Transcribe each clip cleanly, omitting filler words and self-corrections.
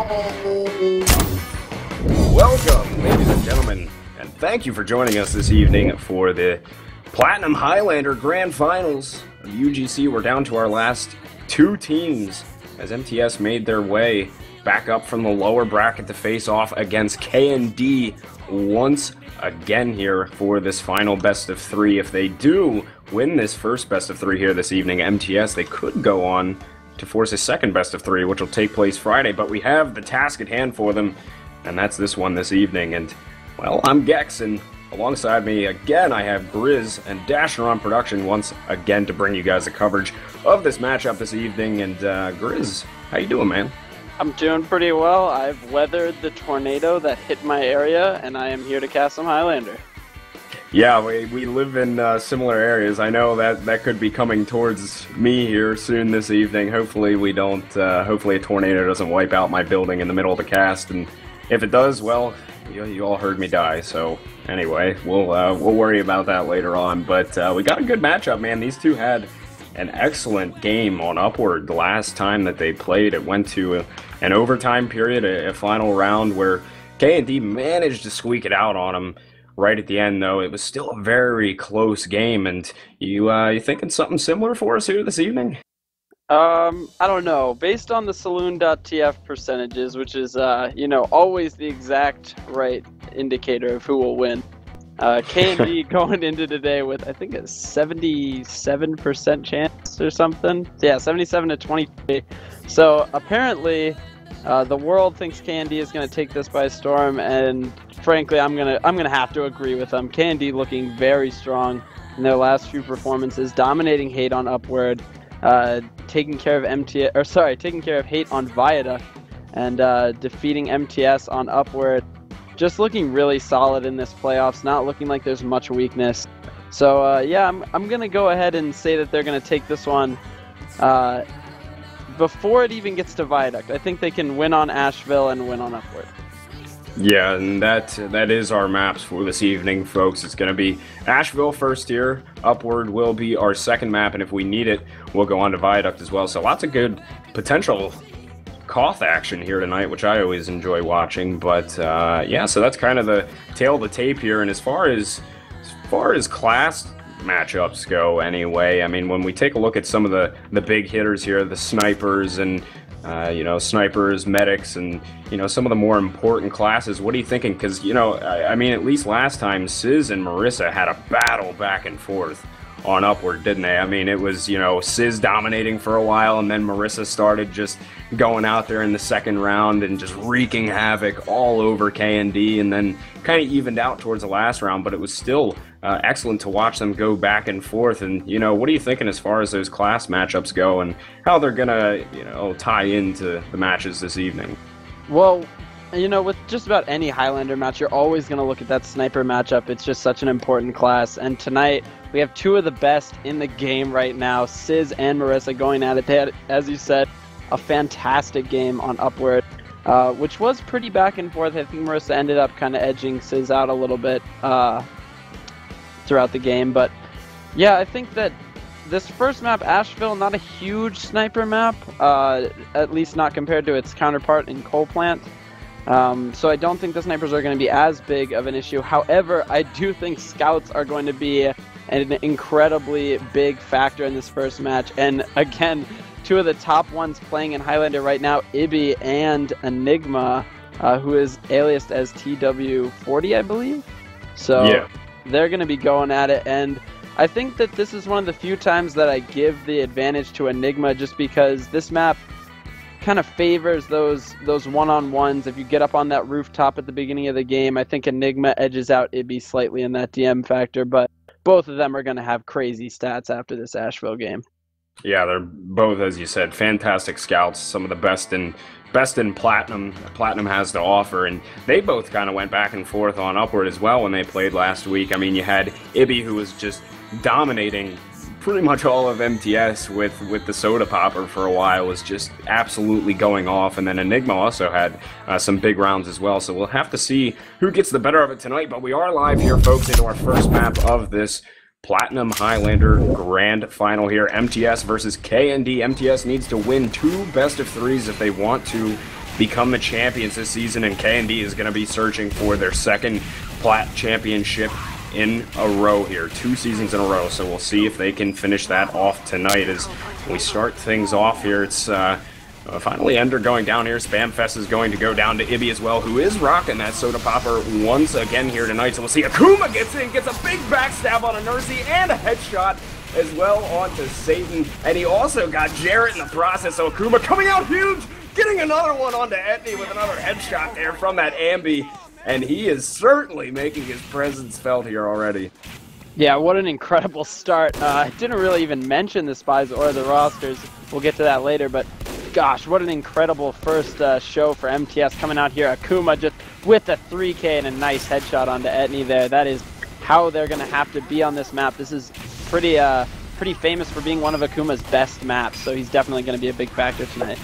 Welcome, ladies and gentlemen, and thank you for joining us this evening for the Platinum Highlander Grand Finals of UGC. We're down to our last two teams as mTs made their way back up from the lower bracket to face off against KND once again here for this final best of three. If they do win this first best of three here this evening, mTs, they could go on to force a second best of three, which will take place Friday, but we have the task at hand for them, and that's this one this evening. And, well, I'm Gecks, and alongside me again I have Grizz and Dashner on production once again to bring you guys the coverage of this matchup this evening. And Grizz, how you doing, man? I'm doing pretty well. I've weathered the tornado that hit my area, and I am here to cast some Highlander. Yeah, we live in similar areas. I know that could be coming towards me here soon this evening. Hopefully we don't, hopefully a tornado doesn't wipe out my building in the middle of the cast, and if it does, well, you all heard me die. So anyway, we'll worry about that later on. But we got a good matchup, man. These two had an excellent game on Upward the last time that they played. It went to an overtime period, a final round where KND managed to squeak it out on them right at the end, though. It was still a very close game. And you thinking something similar for us here this evening? I don't know. Based on the Saloon.tf percentages, which is, always the exact right indicator of who will win, KND going into today with, I think, a 77% chance or something. Yeah, 77 to 23. So apparently, the world thinks KND is going to take this by storm, and frankly, I'm gonna have to agree with them. KND looking very strong in their last few performances, dominating hate on Upward, taking care of hate on Viaduct, and defeating mTs on Upward. Just looking really solid in this playoffs, not looking like there's much weakness. So yeah, I'm gonna go ahead and say that they're gonna take this one before it even gets to Viaduct. I think they can win on Asheville and win on Upward. Yeah, and that is our maps for this evening, folks. It's going to be Asheville first here. Upward will be our second map, and if we need it, we'll go on to Viaduct as well. So lots of good potential Koth action here tonight, which I always enjoy watching. But yeah, so that's kind of the tail of the tape here. And as far as class matchups go, anyway, I mean, when we take a look at some of the big hitters here, the snipers and snipers, medics, and, some of the more important classes. What are you thinking? Because, I mean, at least last time, Sizz and Marissa had a battle back and forth on Upward, didn't they? I mean, it was, Sizz dominating for a while, and then Marissa started just going out there in the second round and just wreaking havoc all over KND, and then kind of evened out towards the last round, but it was still excellent to watch them go back and forth. And, what are you thinking as far as those class matchups go and how they're going to, tie into the matches this evening? Well, with just about any Highlander match, you're always going to look at that sniper matchup. It's just such an important class. And tonight, we have two of the best in the game right now, Sizz and Marissa, going at it. They had, as you said, a fantastic game on Upward, which was pretty back and forth. I think Marissa ended up kind of edging Sizz out a little bit throughout the game. But yeah, I think that this first map, Asheville, not a huge sniper map, at least not compared to its counterpart in Coal Plant. So I don't think the snipers are going to be as big of an issue. However, I do think scouts are going to be an incredibly big factor in this first match. And again, two of the top ones playing in Highlander right now, Ibby and Enigma, who is aliased as TW40, I believe. So yeah, they're going to be going at it. And I think that this is one of the few times that I give the advantage to Enigma, just because this map kind of favors those one-on-ones. If you get up on that rooftop at the beginning of the game, I think Enigma edges out Ibby slightly in that DM factor, but both of them are going to have crazy stats after this Asheville game. Yeah, they're both, as you said, fantastic scouts, some of the best in Platinum has to offer, and they both kind of went back and forth on Upward as well when they played last week. I mean, you had Ibby, who was just dominating pretty much all of mTs with the soda popper for a while, was just absolutely going off, and then Enigma also had some big rounds as well, so we'll have to see who gets the better of it tonight. But we are live here, folks, into our first map of this Platinum Highlander Grand Final here. mTs versus KND. mTs needs to win 2 best of 3s if they want to become the champions this season, and KND is going to be searching for their second Plat championship in a row here, 2 seasons in a row. So we'll see if they can finish that off tonight as we start things off here. It's finally Ender going down here. Spamfest is going to go down to Ibby as well, who is rocking that soda popper once again here tonight. So we'll see Akuma gets in, gets a big backstab on a Nursey and a headshot as well onto Satan. And he also got Jarrett in the process. So Akuma coming out huge, getting another one onto Etney with another headshot there from that Ambi. And he is certainly making his presence felt here already. Yeah, what an incredible start. I didn't really even mention the spies or the rosters. We'll get to that later, but gosh, what an incredible first show for MTS coming out here. Akuma just with a 3K and a nice headshot onto Etney there. That is how they're going to have to be on this map. This is pretty famous for being one of Akuma's best maps, so he's definitely going to be a big factor tonight.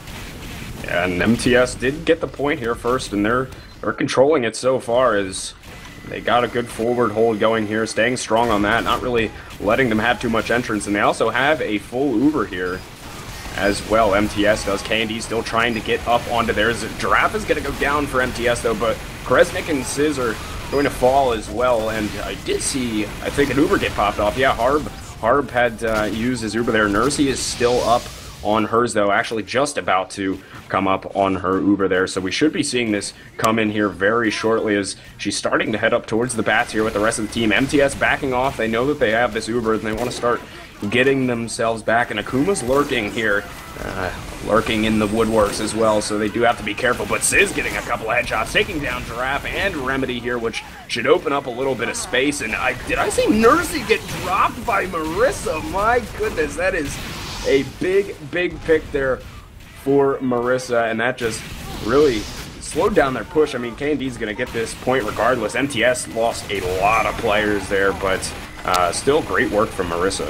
Yeah, and MTS did get the point here first, and they're controlling it so far as they got a good forward hold going here, staying strong on that, not really letting them have too much entrance. And they also have a full Uber here as well. MTS does. KND still trying to get up onto theirs. Giraffe is going to go down for MTS though, but Kresnik and Sizz are going to fall as well. And I did see, I think, an Uber get popped off. Yeah, Harb had used his Uber there. Nursey is still up on hers though, actually just about to come up on her Uber there. So we should be seeing this come in here very shortly as she's starting to head up towards the bats here with the rest of the team. MTS backing off. They know that they have this Uber and they want to start getting themselves back. And Akuma's lurking here, lurking in the woodworks as well, so they do have to be careful. But Sizz getting a couple of headshots, taking down Giraffe and Remedy here, which should open up a little bit of space. And did I see Nursey get dropped by Marissa? My goodness, that is a big pick there for Marissa, and that just really slowed down their push. I mean, KND's going to get this point regardless. MTS lost a lot of players there, but still great work from Marissa.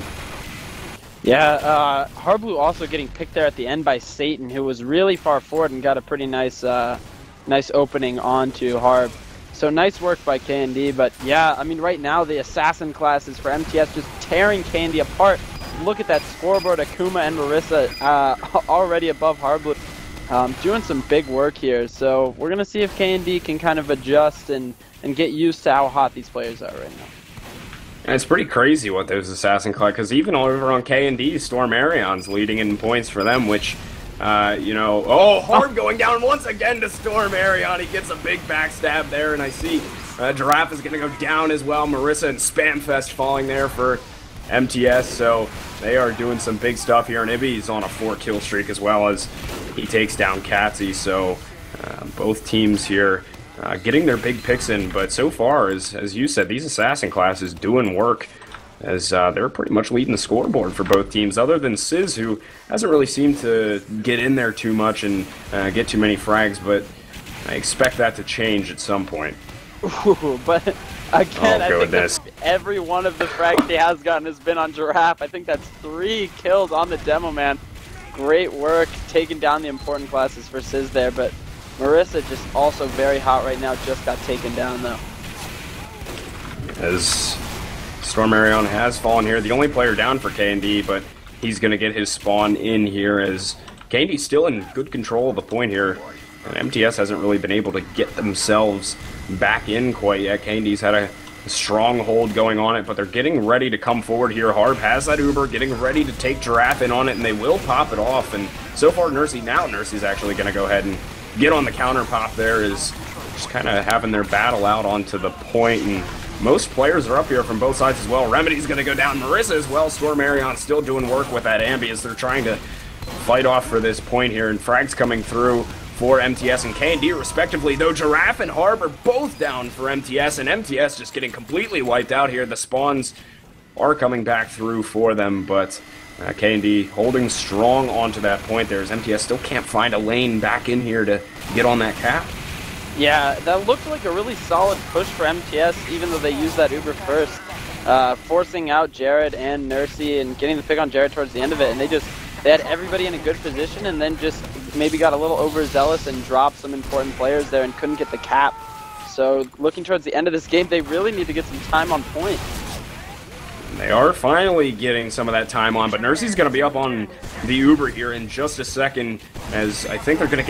Yeah, Harblu also getting picked there at the end by Satan, who was really far forward and got a pretty nice opening onto Harb. So nice work by KND, but yeah, I mean, right now the assassin classes for MTS just tearing KND apart. Look at that scoreboard. Akuma and Marissa already above Harblu, doing some big work here. So we're going to see if KND can kind of adjust and get used to how hot these players are right now. And it's pretty crazy what those assassin class, because even over on KND, Storm Arion's leading in points for them, which, Harb going down once again to Storm Arion. He gets a big backstab there, and I see Giraffe is going to go down as well. Marissa and Spamfest falling there for MTS, so they are doing some big stuff here, and Ibby's on a 4-kill streak as well as he takes down Katsy. So both teams here getting their big picks in, but so far, as you said, these assassin classes doing work as they're pretty much leading the scoreboard for both teams, other than Sizz, who hasn't really seemed to get in there too much and get too many frags, but I expect that to change at some point. Ooh, but again, I think that every one of the frags he has gotten has been on Giraffe. I think that's 3 kills on the demo, man. Great work taking down the important classes for Sizz there, but Marissa just also very hot right now, just got taken down though. As Storm Arion has fallen here, the only player down for KND, but he's going to get his spawn in here as KND's still in good control of the point here. And MTS hasn't really been able to get themselves back in quite yet. KND's had a strong hold going on it, but they're getting ready to come forward here. Harb has that Uber, getting ready to take Giraffe in on it, and they will pop it off. And so far, Nursey's actually going to go ahead and get on the counter pop there, is just kind of having their battle out onto the point, and most players are up here from both sides as well. Remedy's going to go down, Marissa as well. Storm Arion still doing work with that Ambi as they're trying to fight off for this point here, and frags coming through for MTS and KND respectively, though Giraffe and Harb are both down for MTS, and MTS just getting completely wiped out here. The spawns are coming back through for them, but KND holding strong onto that point there as MTS still can't find a lane back in here to get on that cap. Yeah, that looked like a really solid push for MTS, even though they used that Uber first, forcing out Jared and Nursey and getting the pick on Jared towards the end of it, and they had everybody in a good position and then just maybe got a little overzealous and dropped some important players there and couldn't get the cap. So looking towards the end of this game, they really need to get some time on point. They are finally getting some of that time on, but Nursey's going to be up on the Uber here in just a second, as I think they're going to get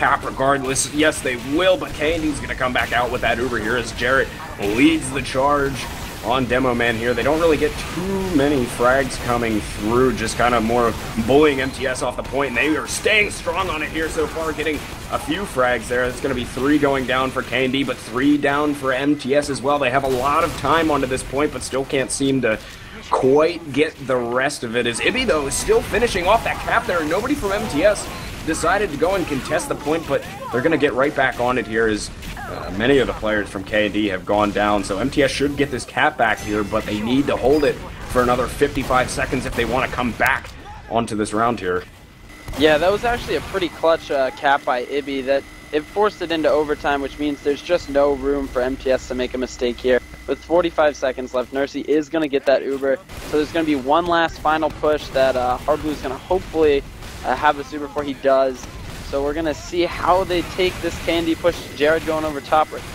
cap regardless. Yes, they will, but KND's going to come back out with that Uber here as Jarrett leads the charge on Demo Man here. They don't really get too many frags coming through, just kind of more bullying MTS off the point, and they are staying strong on it here so far, getting a few frags there. It's going to be 3 going down for KND, but 3 down for MTS as well. They have a lot of time onto this point, but still can't seem to quite get the rest of it, as Ibby, though, is still finishing off that cap there. Nobody from MTS decided to go and contest the point, but they're going to get right back on it here as many of the players from KND have gone down, so MTS should get this cap back here, but they need to hold it for another 55 seconds if they want to come back onto this round here. Yeah, that was actually a pretty clutch cap by Ibby. That it forced it into overtime, which means there's just no room for MTS to make a mistake here. With 45 seconds left, Nursey is going to get that Uber, so there's going to be one last final push that Hardblue is going to hopefully have this Uber before he does. So we're going to see how they take this KND push. Jared going over top right.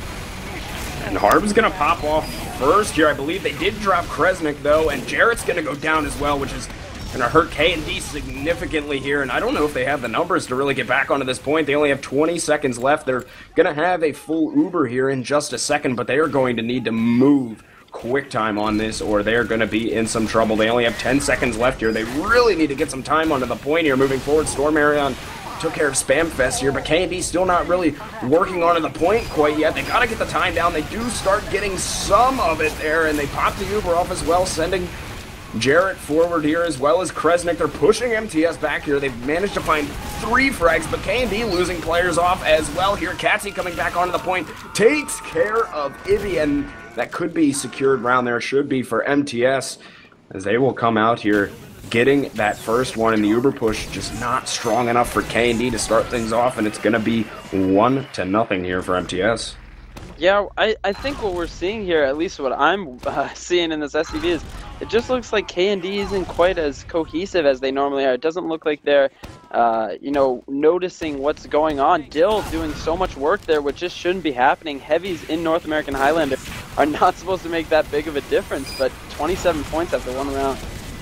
And Harb's going to pop off first here. I believe they did drop Kresnik, though, and Jarrett's going to go down as well, which is going to hurt KND significantly here. And I don't know if they have the numbers to really get back onto this point. They only have 20 seconds left. They're going to have a full Uber here in just a second, but they are going to need to move quick time on this, or they're going to be in some trouble. They only have 10 seconds left here. They really need to get some time onto the point here moving forward. Storm Arion took care of Spam Fest here, but KND still not really working onto the point quite yet. They got to get the time down. They do start getting some of it there, and they pop the Uber off as well, sending Jarrett forward here as well as Kresnik. They're pushing MTS back here. They've managed to find 3 frags, but KND losing players off as well here. Katsy coming back onto the point, takes care of Ibby, and that could be secured round there. Should be for MTS, as they will come out here getting that first one in the Uber push, just not strong enough for KND to start things off, and it's going to be 1-0 here for MTS. Yeah, I think what we're seeing here, at least what I'm seeing in this SCV, is it just looks like KND isn't quite as cohesive as they normally are. It doesn't look like they're, you know, noticing what's going on. Dill doing so much work there, which just shouldn't be happening. Heavies in North American Highlander are not supposed to make that big of a difference, but 27 points after 1 round.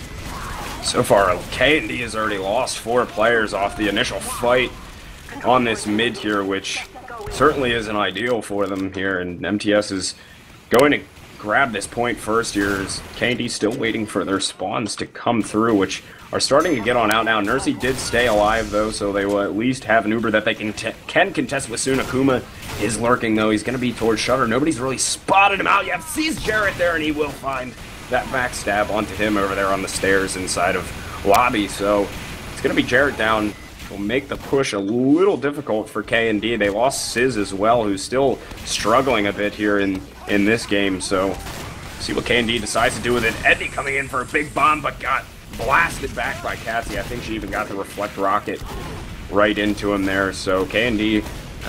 So far, KND has already lost 4 players off the initial fight on this mid here, which certainly isn't ideal for them here, and MTS is going to grab this point first here as KND still waiting for their spawns to come through, which are starting to get on out now. Nursey did stay alive, though, so they will at least have an Uber that they can contest with soon. Akuma is lurking, though. He's going to be towards Shutter. Nobody's really spotted him out yet. Sees Jarrett there, and he will find that backstab onto him over there on the stairs inside of lobby. So it's going to be Jarrett down. Will make the push a little difficult for KND. They lost Sizz as well, who's still struggling a bit here in this game. So see what KND decides to do with it. Eddie coming in for a big bomb, but got blasted back by Katsy. I think she even got the reflect rocket right into him there. So KND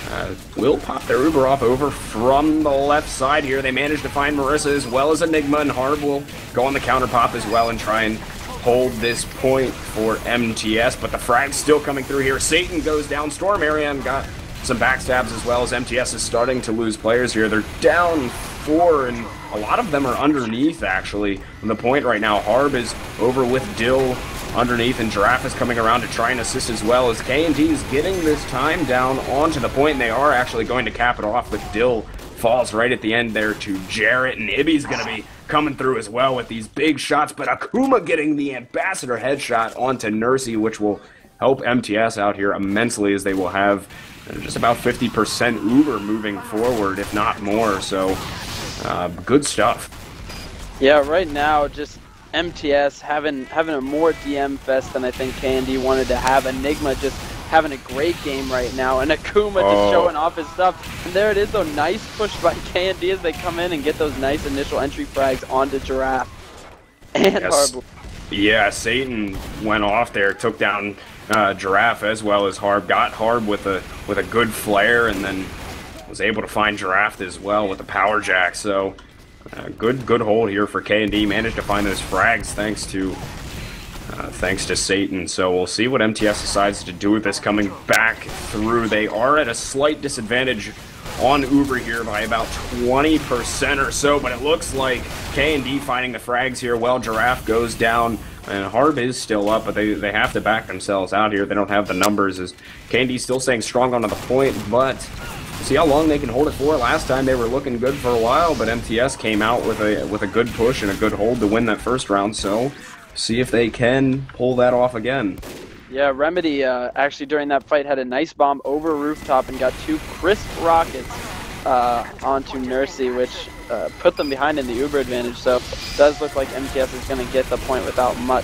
will pop their Uber off over from the left side here. They managed to find Marissa as well as Enigma, and Harb will go on the counter pop as well and try and hold this point for MTS, but the frag's still coming through here. Satan goes down. Storm Arion got some backstabs as well as MTS is starting to lose players here. They're down 4, and a lot of them are underneath, actually. On the point right now, Harb is over with Dill underneath, and Giraffe is coming around to try and assist as well as KND is getting this time down onto the point, and they are actually going to cap it off with Dill falls right at the end there to Jarrett, and Ibby's going to be coming through as well with these big shots, but Akuma getting the Ambassador headshot onto Nursey, which will help MTS out here immensely, as they will have just about 50% Uber moving forward, if not more. So good stuff. Yeah, right now just MTS having a more DM fest than I think KND wanted to have. Enigma just having a great game right now, and Akuma just showing off his stuff. And there it is, though. Nice push by KND as they come in and get those nice initial entry frags onto Giraffe and Harb. Yeah, Satan went off there, took down Giraffe as well as Harb. Got Harb with a good flare, and then was able to find Giraffe as well with the power jack. So good hold here for KND. Managed to find those frags thanks to Satan. So we'll see what MTS decides to do with this coming back through. They are at a slight disadvantage on Uber here by about 20% or so, but it looks like KND finding the frags here. Well, Giraffe goes down And Harb is still up, but they have to back themselves out here. They don't have the numbers. As KND still staying strong onto the point, but see how long they can hold it for. Last time they were looking good for a while, but MTS came out with a good push and a good hold to win that first round. So see if they can pull that off again. Yeah, Remedy actually during that fight had a nice bomb over rooftop and got 2 crisp rockets onto Nursey, which put them behind in the Uber advantage. So it does look like MTS is going to get the point without much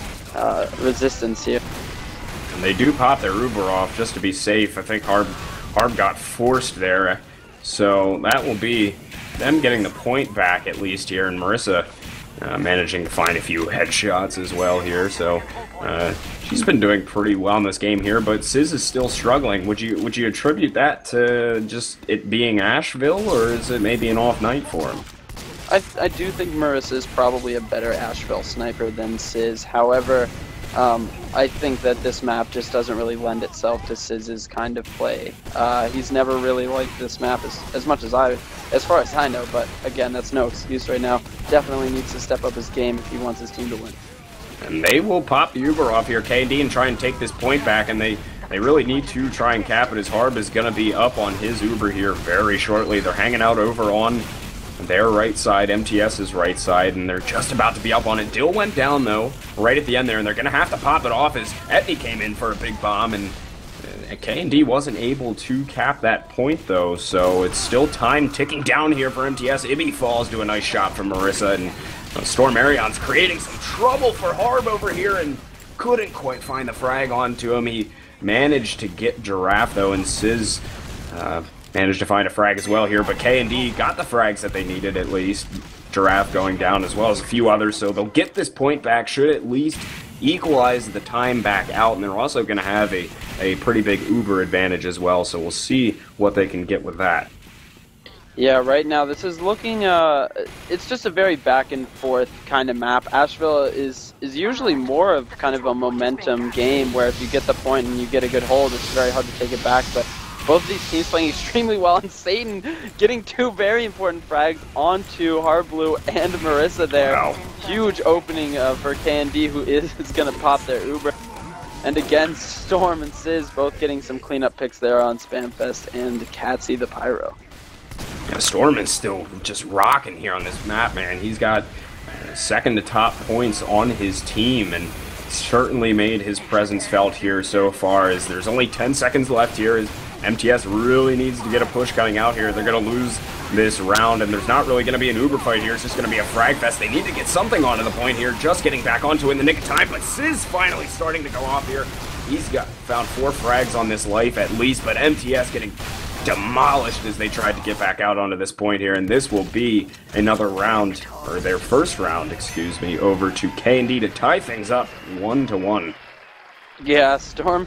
resistance here. And they do pop their Uber off just to be safe. I think Harb got forced there, so that will be them getting the point back at least here, and Marissa managing to find a few headshots as well here. So she's been doing pretty well in this game here, but Sizz is still struggling. Would you attribute that to just it being Asheville, or is it maybe an off night for him? I do think Marissa is probably a better Asheville sniper than Sizz. However, I think that this map just doesn't really lend itself to Sizz's kind of play. He's never really liked this map as much as as far as I know, but again, that's no excuse right now. Definitely needs to step up his game if he wants his team to win. And they will pop the Uber off here, KND, and try and take this point back, and they really need to try and cap it, as Harb is going to be up on his Uber here very shortly. They're hanging out over on their right side, MTS's right side, and they're just about to be up on it. Dill went down, though, right at the end there, and they're going to have to pop it off as Etney came in for a big bomb, and KND wasn't able to cap that point, though, so it's still time ticking down here for MTS. Ibby falls to a nice shot from Marissa, and Storm Arion's creating some trouble for Harb over here, and couldn't quite find the frag onto him. He managed to get Giraffe, though, and Sizz managed to find a frag as well here, but KND got the frags that they needed at least. Giraffe going down as well as a few others, so they'll get this point back, should at least equalize the time back out, and they're also going to have a pretty big Uber advantage as well, so we'll see what they can get with that. Yeah, right now this is looking, it's just a very back and forth kind of map. Asheville is usually more of kind of a momentum game where if you get the point and you get a good hold, it's very hard to take it back, but both of these teams playing extremely well, and Satan getting 2 very important frags onto Hardblue and Marissa there. Wow. Huge opening for KND, who is going to pop their Uber. And again, Storm and Sizz both getting some cleanup picks there on Spamfest and Catsy the Pyro. Yeah, Storm is still just rocking here on this map, man. He's got second to top points on his team, and certainly made his presence felt here so far, as there's only 10 seconds left here. As MTS really needs to get a push coming out here. They're going to lose this round, and there's not really going to be an Uber fight here. It's just going to be a frag fest. They need to get something onto the point here, just getting back onto it in the nick of time, but Sizz finally starting to go off here. He's found 4 frags on this life at least, but MTS getting demolished as they tried to get back out onto this point here, and this will be another round, or their first round, excuse me, over to KND to tie things up 1-1. Yeah, Storm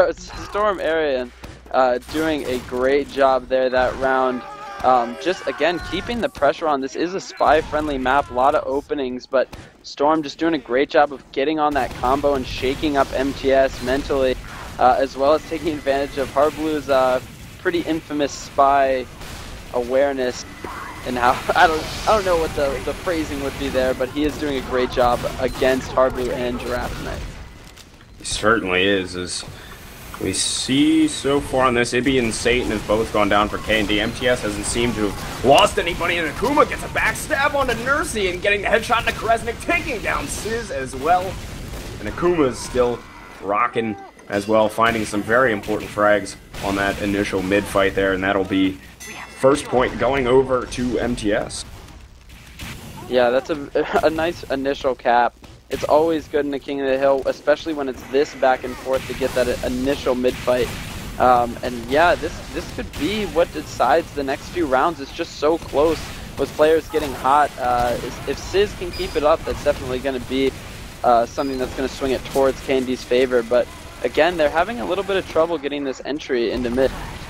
Arian doing a great job there that round. Just again keeping the pressure on. This is a spy-friendly map, a lot of openings, but Storm just doing a great job of getting on that combo and shaking up MTS mentally, as well as taking advantage of Hardblue's pretty infamous spy awareness, and how I don't know what the phrasing would be there, but he is doing a great job against Hardblue and Giraffe tonight. He certainly is. As we see so far on this, Ibby and Satan have both gone down for KND. MTS hasn't seemed to have lost anybody, and Akuma gets a backstab onto Nursey and getting the headshot into Kresnik, taking down Sizz as well. And Akuma's still rocking as well, finding some very important frags on that initial mid-fight there, and that'll be first point going over to MTS. Yeah, that's a nice initial cap. It's always good in the King of the Hill, especially when it's this back and forth, to get that initial mid-fight. And yeah, this could be what decides the next few rounds. It's just so close with players getting hot. If Sizz can keep it up, that's definitely going to be something that's going to swing it towards KND's favor. But again, they're having a little bit of trouble getting this entry into mid.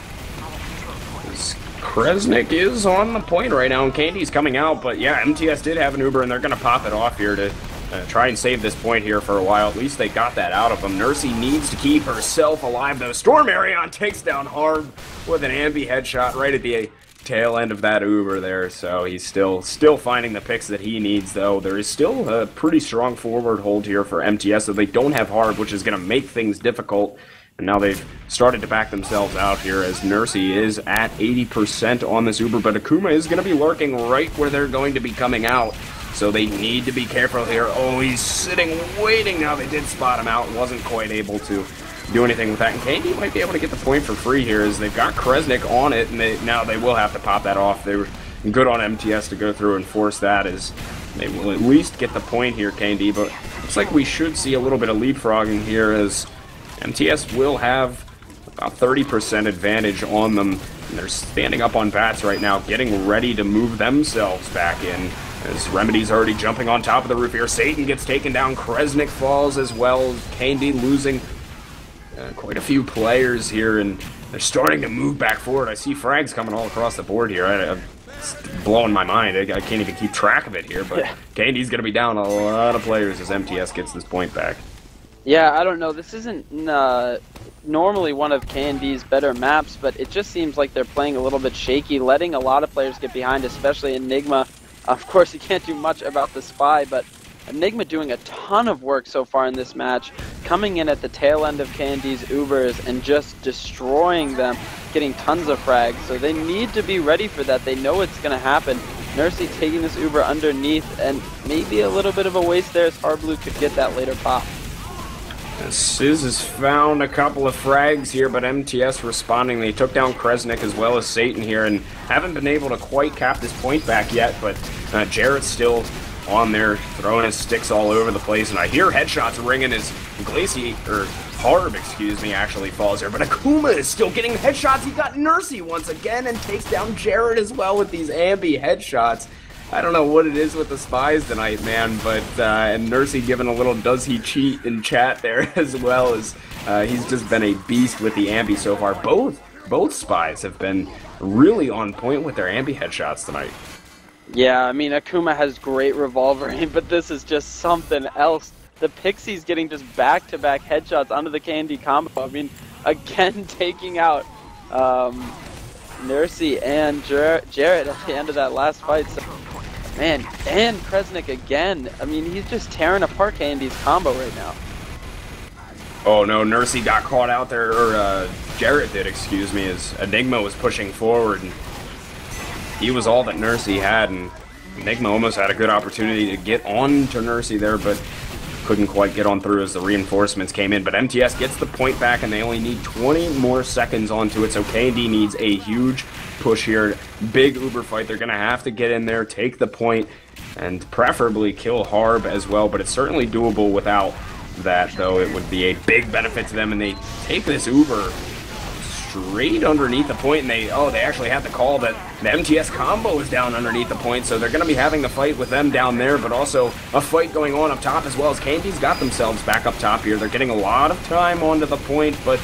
Kresnik is on the point right now, and KND's coming out, but yeah, MTS did have an Uber, and they're going to pop it off here to try and save this point here for a while. At least they got that out of them. Nursey needs to keep herself alive, though. Storm Arion takes down Harb with an ambi headshot right at the tail end of that Uber there, so he's still finding the picks that he needs, though. There is still a pretty strong forward hold here for mTs, so they don't have Harb, which is going to make things difficult. And now they've started to back themselves out here as Nursey is at 80% on this Uber, but Akuma is going to be lurking right where they're going to be coming out. So they need to be careful here. Oh, he's sitting, waiting. Now they did spot him out. Wasn't quite able to do anything with that. And KND might be able to get the point for free here as they've got Kresnik on it. And now they will have to pop that off. They were good on mTs to go through and force that as they will at least get the point here, KND. But looks like we should see a little bit of leapfrogging here as mTs will have about 30% advantage on them. And they're standing up on bats right now, getting ready to move themselves back in. As Remedy's already jumping on top of the roof here. Satan gets taken down. Kresnik falls as well. KND losing quite a few players here, and they're starting to move back forward. I see frags coming all across the board here. It's blowing my mind. I can't even keep track of it here, but yeah. KND's going to be down a lot of players as mTs gets this point back. Yeah, I don't know. This isn't normally one of KND's better maps, but it just seems like they're playing a little bit shaky, letting a lot of players get behind, especially Enigma. Of course, you can't do much about the Spy, but Enigma doing a ton of work so far in this match, coming in at the tail end of KND's Ubers and just destroying them, getting tons of frags. So they need to be ready for that. They know it's going to happen. Nursey taking this Uber underneath, and maybe a little bit of a waste there as Harblue could get that later pop. Sizz has found a couple of frags here, but mTs responding. They took down Kresnik as well as Satan here and haven't been able to quite cap this point back yet, but Jarrett's still on there throwing his sticks all over the place, and I hear headshots ringing as Harb, excuse me, actually falls here, but Akuma is still getting headshots. He got Nursey once again and takes down Jarrett as well with these ambi headshots. I don't know what it is with the spies tonight, man, but and Nursey giving a little does he cheat in chat there as well, as he's just been a beast with the ambi so far. Both spies have been really on point with their ambi headshots tonight. Yeah, I mean, Akuma has great revolver aim, but this is just something else. The Pixie's getting just back-to-back headshots onto the KND combo. I mean, again, taking out Nursey and Jarrett at the end of that last fight. So, man, and Kresnik again. I mean, he's just tearing apart KND's combo right now. Oh no, Nursey got caught out there, or Jarrett did, excuse me, as Enigma was pushing forward. And he was all that Nursey had, and Enigma almost had a good opportunity to get on to Nursey there, but couldn't quite get on through as the reinforcements came in. But mTs gets the point back, and they only need 20 more seconds onto it, so KND needs a huge push here. Big Uber fight. They're going to have to get in there, take the point, and preferably kill Harb as well, but it's certainly doable without that, though. It would be a big benefit to them, and they take this Uber straight underneath the point, and they actually had the call that the mTs combo is down underneath the point, so they're going to be having the fight with them down there, but also a fight going on up top as well, as KND's got themselves back up top here. They're getting a lot of time onto the point, but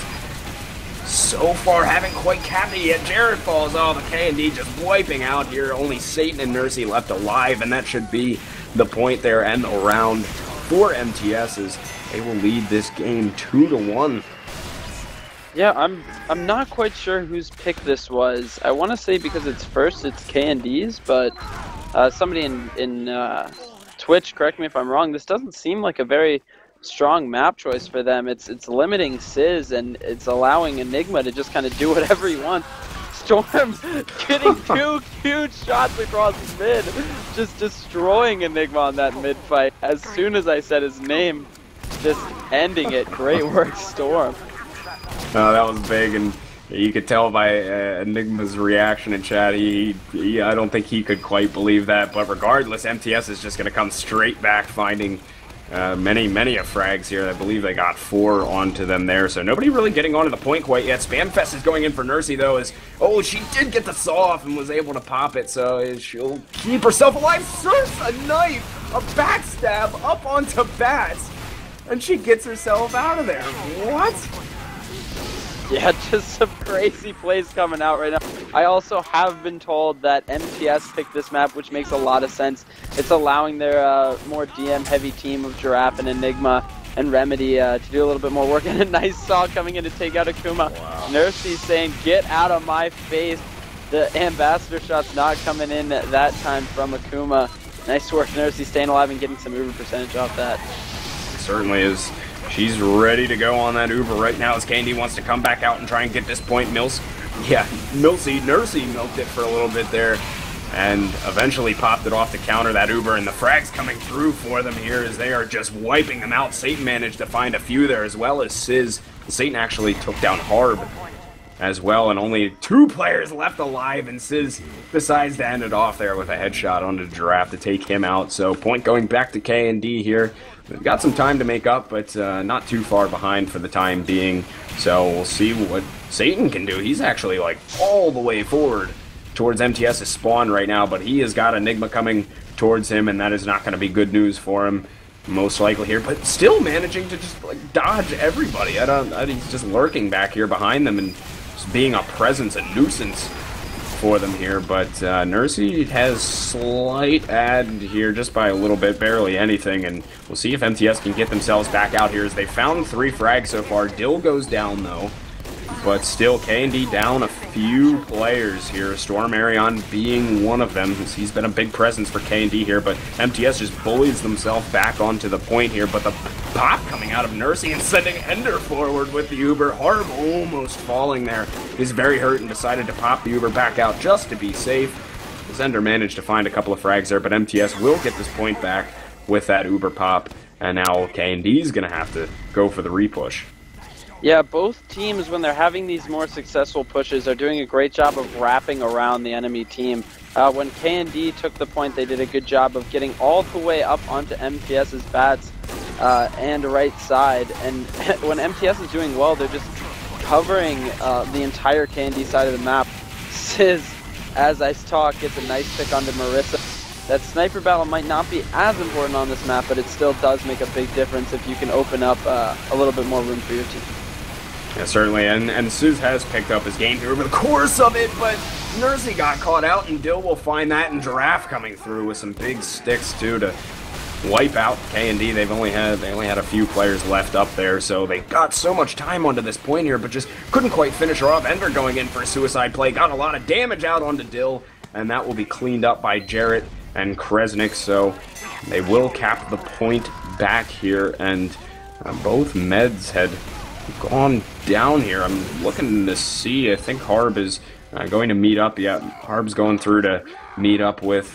so far haven't quite capped it yet. Jarrett falls. Oh, the KND just wiping out here. Only Satan and Nursey left alive, and that should be the point there and the round for mTs as they will lead this game 2-1. Yeah, I'm not quite sure whose pick this was. I want to say because it's first, it's KND's, but somebody in Twitch, correct me if I'm wrong, this doesn't seem like a very strong map choice for them. It's limiting Sizz, and it's allowing Enigma to just kind of do whatever he wants. Storm getting 2 huge shots across mid, just destroying Enigma on that mid fight. As soon as I said his name, just ending it. Great work, Storm. That was big, and you could tell by Enigma's reaction in chat. I don't think he could quite believe that, but regardless, mTs is just going to come straight back, finding many of frags here. I believe they got 4 onto them there, so nobody really getting onto the point quite yet. Spamfest is going in for Nursey, though, as, she did get the saw off and was able to pop it, so she'll keep herself alive. Surfs a knife, a backstab up onto Bats, and she gets herself out of there. What? Yeah, just some crazy plays coming out right now. I also have been told that mTs picked this map, which makes a lot of sense. It's allowing their more DM-heavy team of Giraffe and Enigma and Remedy to do a little bit more work. And a nice saw coming in to take out Akuma. Wow. Nursey saying, "Get out of my face." The ambassador shot's not coming in at that time from Akuma. Nice work, Nursey, staying alive and getting some Uber percentage off that. Certainly is. She's ready to go on that Uber right now as KND wants to come back out and try and get this point. Nursey milked it for a little bit there and eventually popped it off to counter that Uber, and the frags coming through for them here as they are just wiping them out. Satan managed to find a few there as well as Sizz. Satan actually took down Harb as well, and only 2 players left alive, and Sizz decides to end it off there with a headshot onto Giraffe to take him out. So point going back to KND here. We've got some time to make up, but not too far behind for the time being. So we'll see what Satan can do. He's actually like all the way forward towards MTS's spawn right now, but he has got Enigma coming towards him, and that is not going to be good news for him most likely here, but still managing to just like dodge everybody. He's just lurking back here behind them and just being a presence, a nuisance for them here. But Nursey has slight ad here just by a little bit, barely anything, and we'll see if MTS can get themselves back out here as they found 3 frags so far. Dill goes down though, but still KND down a few players here, Storm Arion being one of them. He's been a big presence for KND here, but MTS just bullies themselves back onto the point here, but the pop coming out of Nursey and sending Ender forward with the Uber. Harb almost falling there. He's very hurt and decided to pop the Uber back out just to be safe. Zender managed to find a couple of frags there, but MTS will get this point back with that Uber pop, and now KND's gonna have to go for the repush. Yeah, both teams, when they're having these more successful pushes, are doing a great job of wrapping around the enemy team. When KND took the point, they did a good job of getting all the way up onto MTS's bats and right side. And when MTS is doing well, they're just covering the entire KND side of the map. Sizz, as I talk, gets a nice pick onto Marissa. That sniper battle might not be as important on this map, but it still does make a big difference if you can open up a little bit more room for your team. Yeah, certainly, and Sizz has picked up his game here over the course of it, but Nursey got caught out, and Dill will find that, and Giraffe coming through with some big sticks, too, to wipe out KND. They only had a few players left up there, so they got so much time onto this point here, but just couldn't quite finish her off. Ender going in for a suicide play, got a lot of damage out onto Dill, and that will be cleaned up by Jarrett and Kresnik, so they will cap the point back here, and both meds had gone down here. I'm looking to see, I think Harb is going to meet up. Yeah, Harb's going through to meet up with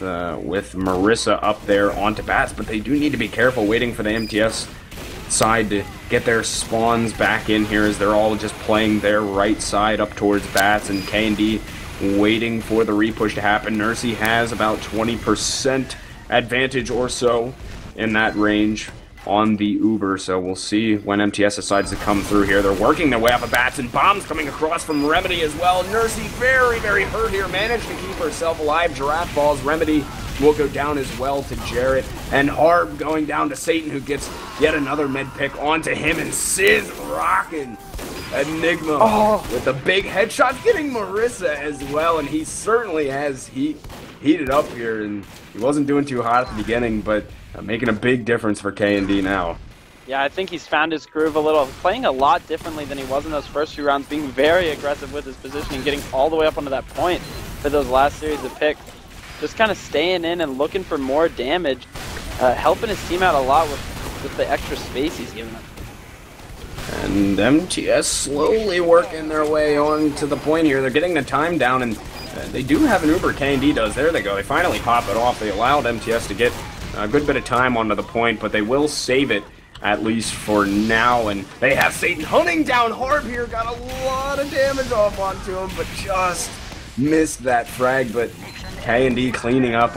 Marissa up there onto bats, but they do need to be careful waiting for the MTS side to get their spawns back in here as they're all just playing their right side up towards bats, and KND waiting for the repush to happen. Nursey has about 20% advantage or so in that range on the Uber, so we'll see when MTS decides to come through here. They're working their way off of bats, and bombs coming across from Remedy as well. Nursey very, very hurt here, managed to keep herself alive. Giraffe balls. Remedy will go down as well to Jarrett, and Harb going down to Satan, who gets yet another med pick onto him, and Sizz rocking Enigma with a big headshot, getting Marissa as well, and he certainly has heated up here, and he wasn't doing too hot at the beginning, but making a big difference for KND now. Yeah, I think he's found his groove a little, playing a lot differently than he was in those first few rounds, being very aggressive with his positioning, getting all the way up onto that point for those last series of picks. Just kind of staying in and looking for more damage, helping his team out a lot with the extra space he's given them. And MTS slowly working their way on to the point here. They're getting the time down, and they do have an Uber. KND does. There they go. They finally pop it off. They allowed MTS to get a good bit of time onto the point, but they will save it, at least for now. And they have Satan hunting down Harb here. Got a lot of damage off onto him, but just missed that frag. But KND cleaning up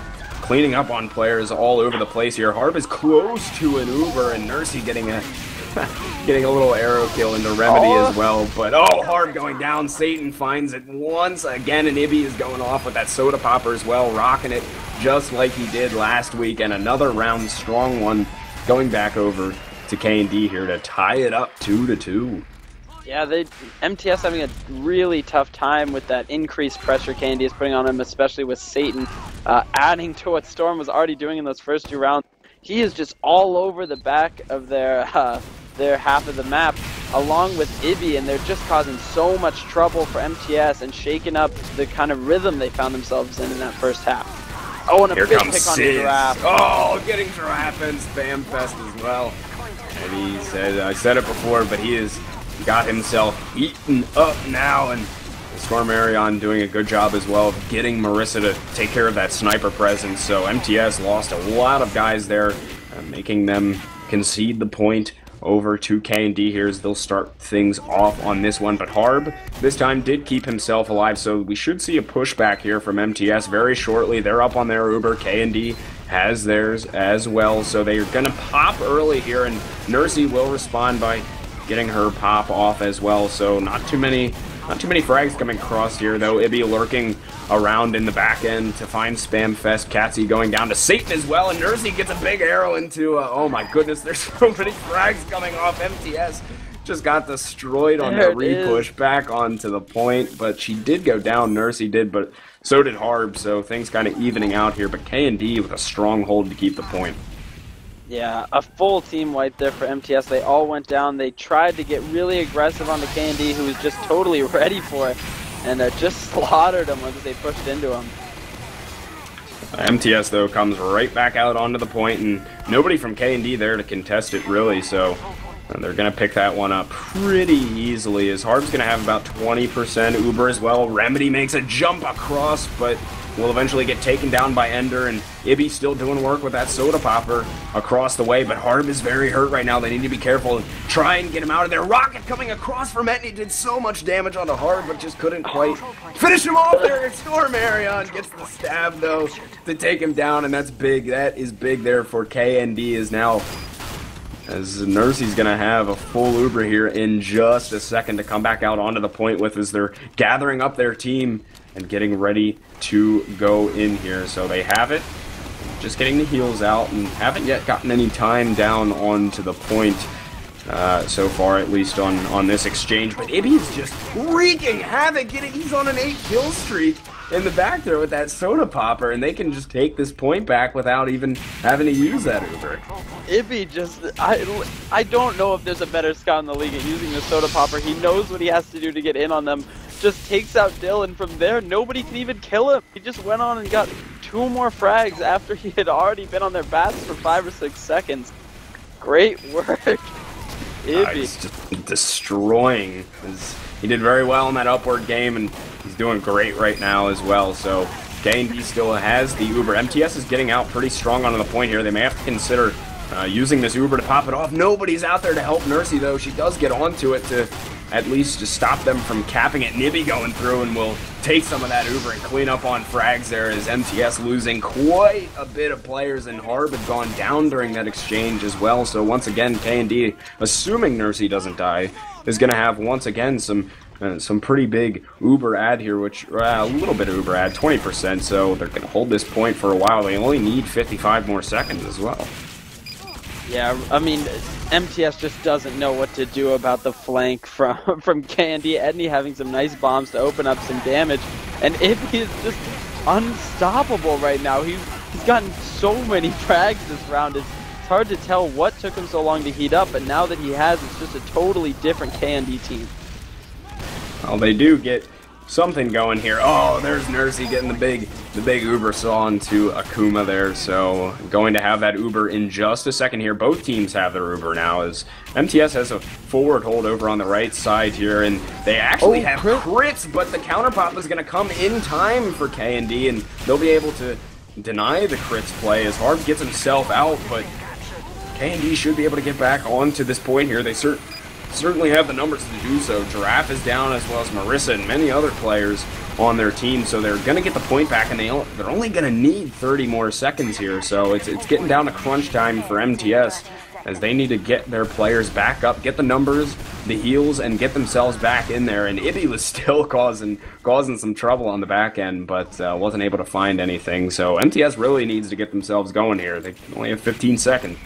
on players all over the place here. Harb is close to an Uber, and Nursey getting a little arrow kill into Remedy as well. But Harb going down. Satan finds it once again, and Ibby is going off with that soda popper as well, rocking it just like he did last week. And another round strong one going back over to KND here to tie it up 2-2. Yeah, MTS having a really tough time with that increased pressure KND is putting on him, especially with Satan adding to what Storm was already doing in those first 2 rounds. He is just all over the back of their half of the map. along with Ibby, and they're just causing so much trouble for MTS and shaking up the kind of rhythm they found themselves in that first half. Oh, and a Here big comes pick on Sid. Giraffe. Oh, getting Giraffe and Spam Fest as well. And he said, I said it before, but he has got himself eaten up now, and Storm Arion doing a good job as well of getting Marissa to take care of that sniper presence. So MTS lost a lot of guys there, making them concede the point over to KND here as they'll start things off on this one. But Harb this time did keep himself alive, so we should see a pushback here from MTS very shortly. They're up on their Uber. KND has theirs as well, so they're going to pop early here, and Nursey will respond by getting her pop off as well. So not too many frags coming across here, though. Ibby lurking around in the back end to find Spam Fest. Catsy going down to Satan as well, and Nursey gets a big arrow into, oh my goodness, there's so many frags coming off. MTS just got destroyed on the re-push back onto the point, but she did go down, Nursey did, but so did Harb, so things kind of evening out here, but KND with a strong hold to keep the point. Yeah, a full team wipe there for MTS. They all went down. They tried to get really aggressive on the KND, who was just totally ready for it, and just slaughtered them once they pushed into him. MTS, though, comes right back out onto the point, and nobody from KND there to contest it, really, so they're going to pick that one up pretty easily, as Harb's going to have about 20% Uber as well. Remedy makes a jump across, but will eventually get taken down by Ender, and Ibby still doing work with that soda popper across the way, but Harb is very hurt right now. They need to be careful and try and get him out of there. Rocket coming across from Etney did so much damage onto Harb, but just couldn't quite finish him off there. Storm Arion gets the stab, though, to take him down, and that's big. That is big there for KND, is now, as Nursey's going to have a full Uber here in just a second to come back out onto the point with, as they're gathering up their team and getting ready to go in here. So they have it, just getting the heals out, and haven't yet gotten any time down onto the point so far, at least on this exchange. But Ibby's just wreaking havoc. He's on an 8-kill streak in the back there with that soda popper, and they can just take this point back without even having to use that Uber. Ibby just, I don't know if there's a better scout in the league at using the soda popper. He knows what he has to do to get in on them. Just takes out Dylan. From there, nobody can even kill him. He just went on and got 2 more frags after he had already been on their bats for 5 or 6 seconds. Great work, Ibby. He's just destroying. He did very well in that upward game, and he's doing great right now as well. So KND still has the Uber. MTS is getting out pretty strong onto the point here. They may have to consider using this Uber to pop it off. Nobody's out there to help Nursey, though. She does get onto it to at least just stop them from capping it. Nibby going through and will take some of that Uber and clean up on frags there, as MTS losing quite a bit of players, and Harb had gone down during that exchange as well. So once again, KND, assuming Nursey doesn't die, is going to have once again some pretty big Uber ad here, which a little bit of Uber ad, 20%, so they're going to hold this point for a while. They only need 55 more seconds as well. Yeah, I mean, MTS just doesn't know what to do about the flank from KND. Edney having some nice bombs to open up some damage, and Ibby is just unstoppable right now. He's gotten so many frags this round. It's hard to tell what took him so long to heat up, but now that he has, it's just a totally different KND team. Well, they do get something going here. Oh, there's Nursey getting the big Uber saw into Akuma there. So going to have that Uber in just a second here. Both teams have their Uber now, as MTS has a forward hold over on the right side here, and they actually have crits, but the counter pop is going to come in time for KND, and they'll be able to deny the crits play as Harb gets himself out, but KND should be able to get back onto this point here. They certainly have the numbers to do so. Giraffe is down, as well as Marissa and many other players on their team, so they're going to get the point back, and they're only going to need 30 more seconds here, so it's getting down to crunch time for MTS, as they need to get their players back up, get the numbers, the heals, and get themselves back in there. And Ibby was still causing some trouble on the back end, but wasn't able to find anything, so MTS really needs to get themselves going here. They only have 15 seconds.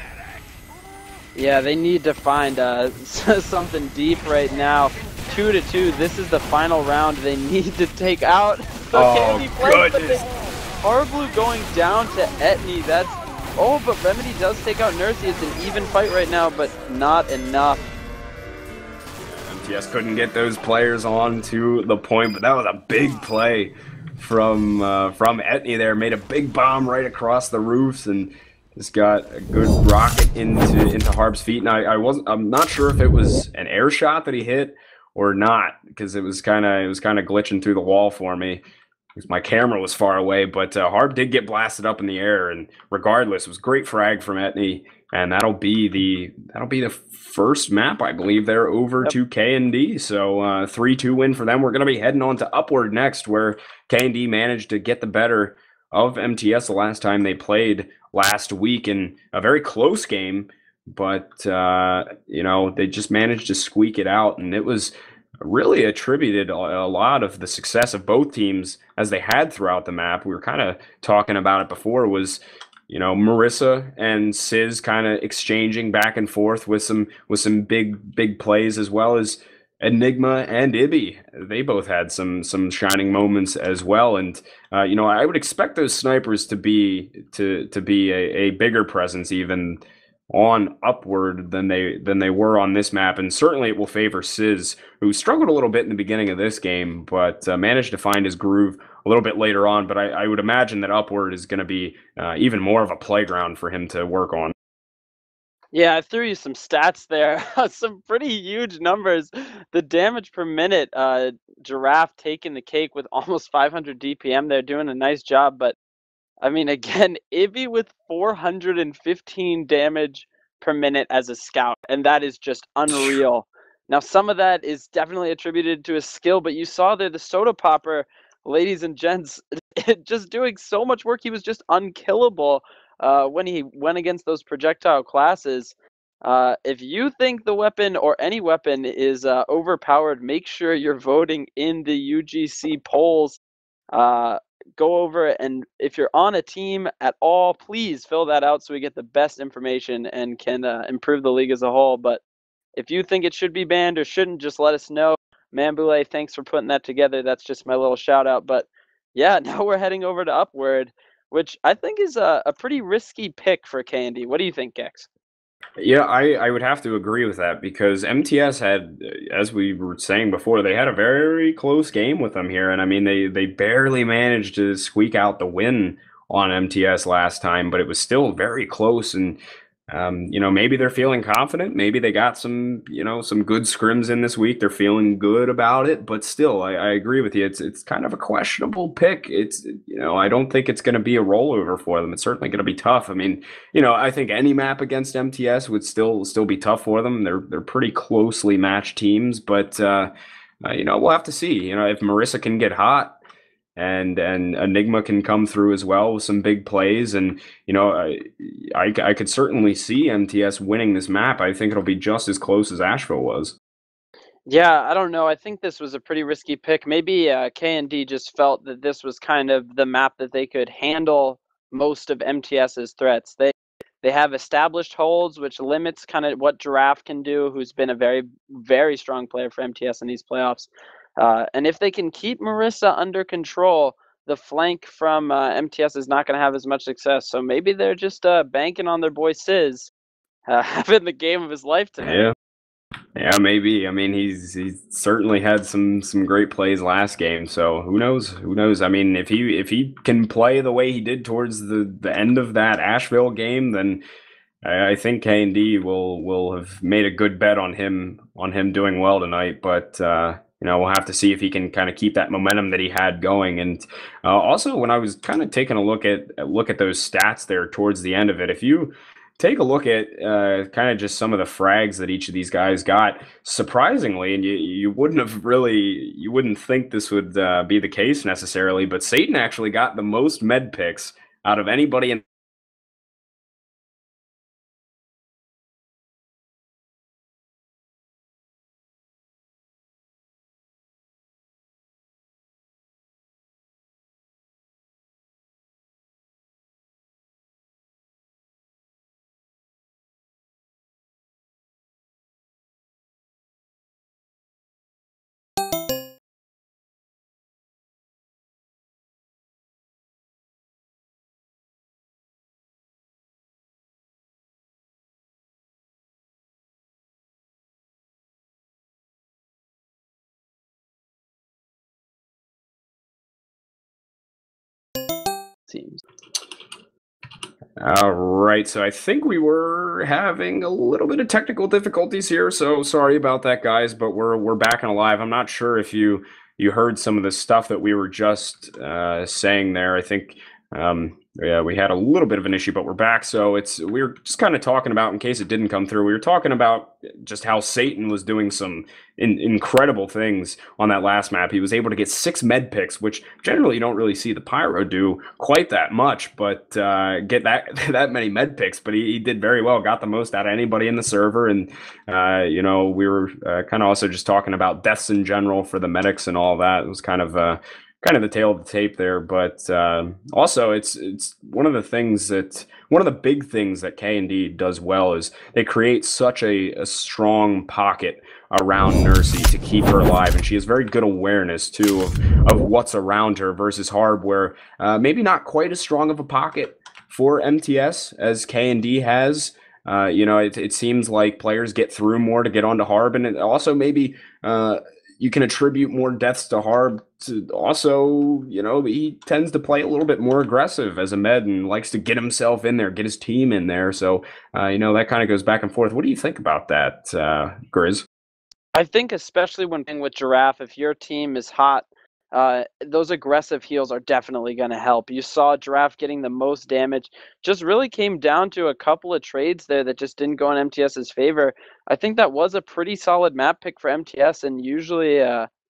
Yeah, they need to find something deep right now. 2-2. This is the final round. They need to take out the Candy Flame. Goodness. Harblu going down to Etney. That's but Remedy does take out Nursey. It's an even fight right now, but not enough. MTS couldn't get those players on to the point, but that was a big play from Etney there. Made a big bomb right across the roofs and just got a good rocket into Harb's feet. And I'm not sure if it was an air shot that he hit or not, because it was kind of glitching through the wall for me. My camera was far away, but Harb did get blasted up in the air, and regardless, it was great frag from Etney, and that'll be the first map, I believe, they're over to KND. So 3-2 win for them. We're going to be heading on to Upward next, where KND managed to get the better of MTS the last time they played last week in a very close game, but they just managed to squeak it out, and it was really attributed a lot of the success of both teams as they had throughout the map. We were kind of talking about it before, was Marissa and Sizz kind of exchanging back and forth with some big plays, as well as Enigma and Ibby. They both had some shining moments as well, and I would expect those snipers to be a bigger presence even on Upward than they were on this map, and certainly it will favor Sizz, who struggled a little bit in the beginning of this game, but managed to find his groove a little bit later on. But I would imagine that Upward is going to be even more of a playground for him to work on. Yeah, I threw you some stats there, some pretty huge numbers. The damage per minute, Giraffe taking the cake with almost 500 DPM. They're doing a nice job, but I mean, again, Ibby with 415 damage per minute as a scout, and that is just unreal. Now, some of that is definitely attributed to his skill, but you saw there the Soda Popper, ladies and gents, just doing so much work. He was just unkillable when he went against those projectile classes. If you think the weapon or any weapon is overpowered, make sure you're voting in the UGC polls. Go over it, and if you're on a team at all, please fill that out so we get the best information and can improve the league as a whole. But if you think it should be banned or shouldn't, just let us know. Mambule, thanks for putting that together. That's just my little shout out. But yeah, now we're heading over to Upward, which I think is a pretty risky pick for KND. What do you think, Gecks? Yeah, I would have to agree with that, because MTS had, as we were saying before, they had a very close game with them here. And I mean, they barely managed to squeak out the win on MTS last time, but it was still very close. And maybe they're feeling confident. Maybe they got some good scrims in this week. They're feeling good about it, but still, I agree with you. It's kind of a questionable pick. I don't think it's going to be a rollover for them. It's certainly going to be tough. I mean, I think any map against MTS would still be tough for them. They're pretty closely matched teams, but we'll have to see. If Marissa can get hot, and Enigma can come through as well with some big plays, and I could certainly see MTS winning this map. I think it'll be just as close as Asheville was. Yeah, I don't know. I think this was a pretty risky pick. Maybe KND just felt that this was kind of the map that they could handle most of MTS's threats. They have established holds, which limits kind of what Giraffe can do, who's been a very, very strong player for MTS in these playoffs. And if they can keep Marissa under control, the flank from MTS is not going to have as much success. So maybe they're just banking on their boy Sizz having the game of his life tonight. Yeah, maybe. I mean, he's certainly had some great plays last game. So who knows? Who knows? I mean, if he can play the way he did towards the end of that Asheville game, then I think KND will have made a good bet on him doing well tonight. But we'll have to see if he can kind of keep that momentum that he had going. And also, when I was kind of taking a look at those stats there towards the end of it, if you take a look at kind of just some of the frags that each of these guys got, surprisingly, and you wouldn't think this would be the case necessarily, but Satan actually got the most med picks out of anybody in teams. All right, so I think we were having a little bit of technical difficulties here, so sorry about that, guys. But we're back and alive. I'm not sure if you heard some of the stuff that we were just saying there. I think yeah, we had a little bit of an issue, but we're back. So we were just kind of talking about, in case it didn't come through, we were talking about just how Satan was doing some incredible things on that last map. He was able to get 6 med picks, which generally you don't really see the Pyro do quite that much, but get that many med picks. But he did very well, got the most out of anybody in the server. And you know, we were kind of also just talking about deaths in general for the medics and all that. It was kind of the tail of the tape there, but also it's one of the big things that KND does well is they create such a strong pocket around Nursey to keep her alive, and she has very good awareness too of what's around her versus Harb, where maybe not quite as strong of a pocket for mTs as KND has. You know, it seems like players get through more to get onto Harb, and it also maybe you can attribute more deaths to Harb. To also, you know, he tends to play a little bit more aggressive as a med and likes to get himself in there, get his team in there. So, you know, that kind of goes back and forth. What do you think about that, Grizz? I think especially when playing with Giraffe, if your team is hot, those aggressive heals are definitely going to help. You saw Giraffe getting the most damage. Just really came down to a couple of trades there that just didn't go in mTs's favor. I think that was a pretty solid map pick for mTs, and usually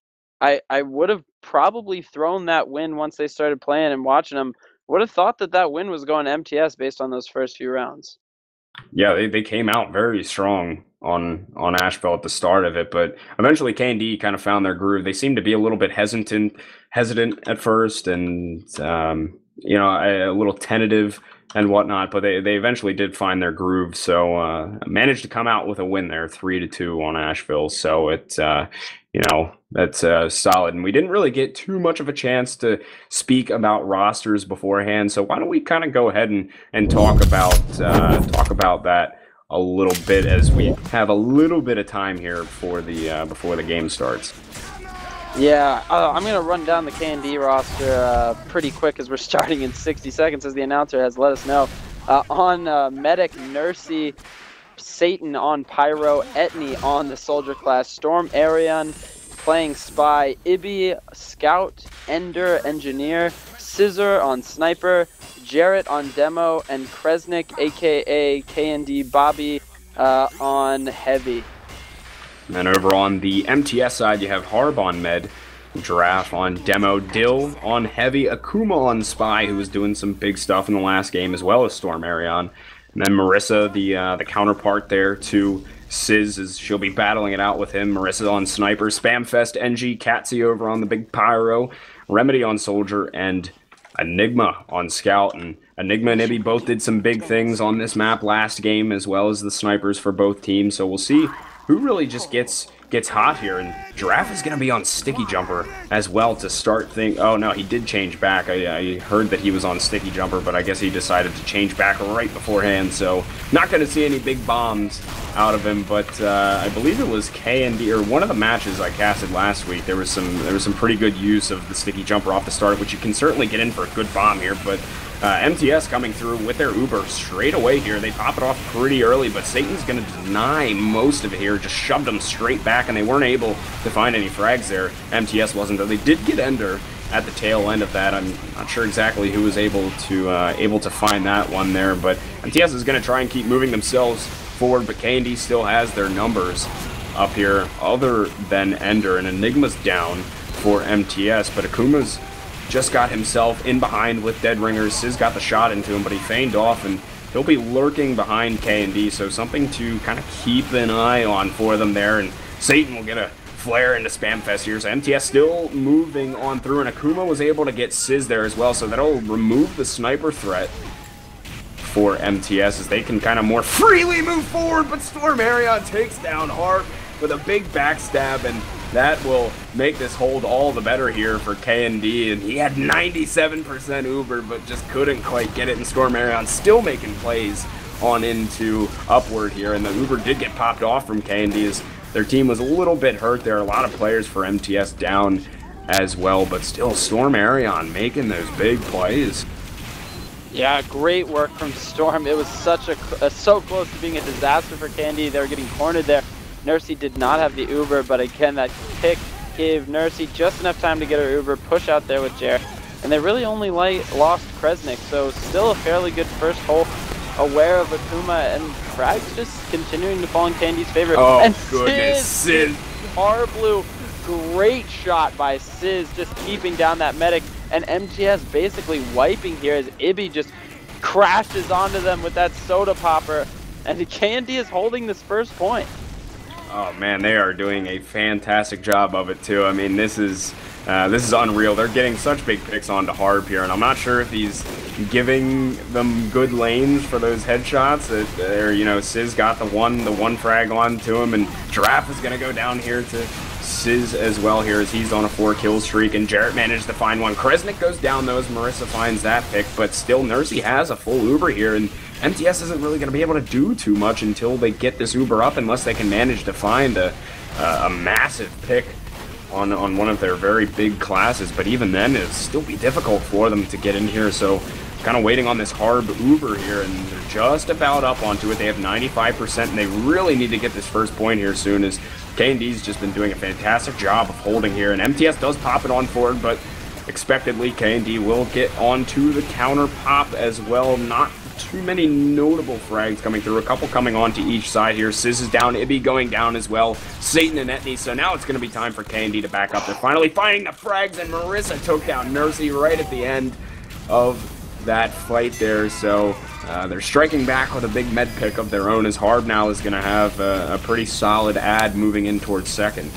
I would have probably thrown that win once they started playing and watching them. Would have thought that win was going to mTs based on those first few rounds. Yeah, they came out very strong on Asheville at the start of it, but eventually KND kind of found their groove. They seemed to be a little bit hesitant at first, and you know, a little tentative and whatnot, but they eventually did find their groove. So managed to come out with a win there, 3-2 on Asheville. So it you know, that's solid. And we didn't really get too much of a chance to speak about rosters beforehand. So why don't we kind of go ahead and talk about that a little bit as we have a little bit of time here before the game starts. Yeah, I'm going to run down the KND roster pretty quick as we're starting in 60 seconds, as the announcer has let us know. On Medic, Nursey, Satan on Pyro, Etney on the Soldier class, Storm Arion playing Spy, Ibby, Scout, Ender, Engineer, Scissor on Sniper, Jarrett on Demo, and Kresnik, aka KND Bobby, on Heavy. And then over on the mTs side, you have Harb on Med, Giraffe on Demo, Dill on Heavy, Akuma on Spy, who was doing some big stuff in the last game, as well as Storm Arion. And then Marissa, the counterpart there to Sizz, as she'll be battling it out with him. Marissa on Sniper, Spamfest, NG, Katsy over on the big Pyro, Remedy on Soldier, and Enigma on Scout. And Enigma and Ibby both did some big things on this map last game, as well as the snipers for both teams. So we'll see who really just gets hot here. And Giraffe is going to be on Sticky Jumper as well to start things. Oh, no, he did change back. I heard that he was on Sticky Jumper, but I guess he decided to change back right beforehand. So not going to see any big bombs out of him, but I believe it was KND, or one of the matches I casted last week, there was some pretty good use of the Sticky Jumper off the start, which you can certainly get in for a good bomb here, but mTs coming through with their Uber straight away here. They pop it off pretty early, but Satan's going to deny most of it here. Just shoved them straight back, and they weren't able to find any frags there. mTs wasn't, though. They did get Ender at the tail end of that. I'm not sure exactly who was able to find that one there, but mTs is going to try and keep moving themselves forward, but KND still has their numbers up here other than Ender, and Enigma's down for mTs, but Akuma's just got himself in behind with Dead Ringers. Sizz got the shot into him, but he feigned off, and he'll be lurking behind KND, so something to kind of keep an eye on for them there. And Satan will get a flare into Spamfest here, so mTs still moving on through, and Akuma was able to get Sizz there as well, so that'll remove the sniper threat for mTs as they can kind of more freely move forward. But Storm Arion takes down Harp with a big backstab, and that will make this hold all the better here for KND. And he had 97% Uber, but just couldn't quite get it. And Storm Arion still making plays on into Upward here. And the Uber did get popped off from KND as their team was a little bit hurt there. A lot of players for mTs down as well, but still Storm Arion making those big plays. Yeah, great work from Storm. It was such so close to being a disaster for KND. They were getting cornered there. Nursey did not have the Uber, but again, that pick gave Nursey just enough time to get her Uber, push out there with Jer. And they really only lost Kresnik, so still a fairly good first hole. Aware of Akuma, and Frag's just continuing to fall in KND's favor. Oh, and goodness, Sizz. Blue, great shot by Sizz, just keeping down that medic. And mTs basically wiping here as Ibby just crashes onto them with that soda popper. And KND is holding this first point. Oh man, they are doing a fantastic job of it too. I mean, this is unreal. They're getting such big picks onto Harb here, and I'm not sure if he's giving them good lanes for those headshots. Sizz got the one frag on to him, and Giraffe is gonna go down here to Sizz as well here as he's on a 4-kill streak, and Jarrett managed to find one. Kresnik goes down though as Marissa finds that pick, but still Nursey has a full Uber here, and mTs isn't really going to be able to do too much until they get this Uber up, unless they can manage to find a massive pick on one of their very big classes. But even then, it'll still be difficult for them to get in here, so kind of waiting on this Harb Uber here, and they're just about up onto it. They have 95%, and they really need to get this first point here soon, as KND's just been doing a fantastic job of holding here, and mTs does pop it on forward, but expectedly KND will get onto the counter pop as well. Not too many notable frags coming through, a couple coming onto each side here. Sizz is down, Ibby going down as well, Satan and Etney, so now it's going to be time for KND to back up. They're finally finding the frags, and Marissa took down Nursey right at the end of that fight there, so they're striking back with a big med pick of their own, as Harb now is going to have a pretty solid ad moving in towards second.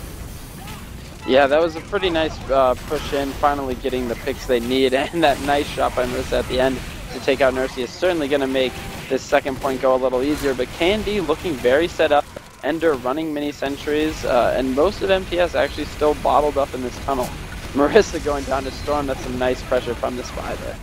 Yeah, that was a pretty nice push in, finally getting the picks they need, and that nice shot by Marissa at the end to take out Nursey is certainly going to make this second point go a little easier, but KND looking very set up, Ender running mini sentries, and most of mTs actually still bottled up in this tunnel. Marissa going down to Storm, that's some nice pressure from the spy there.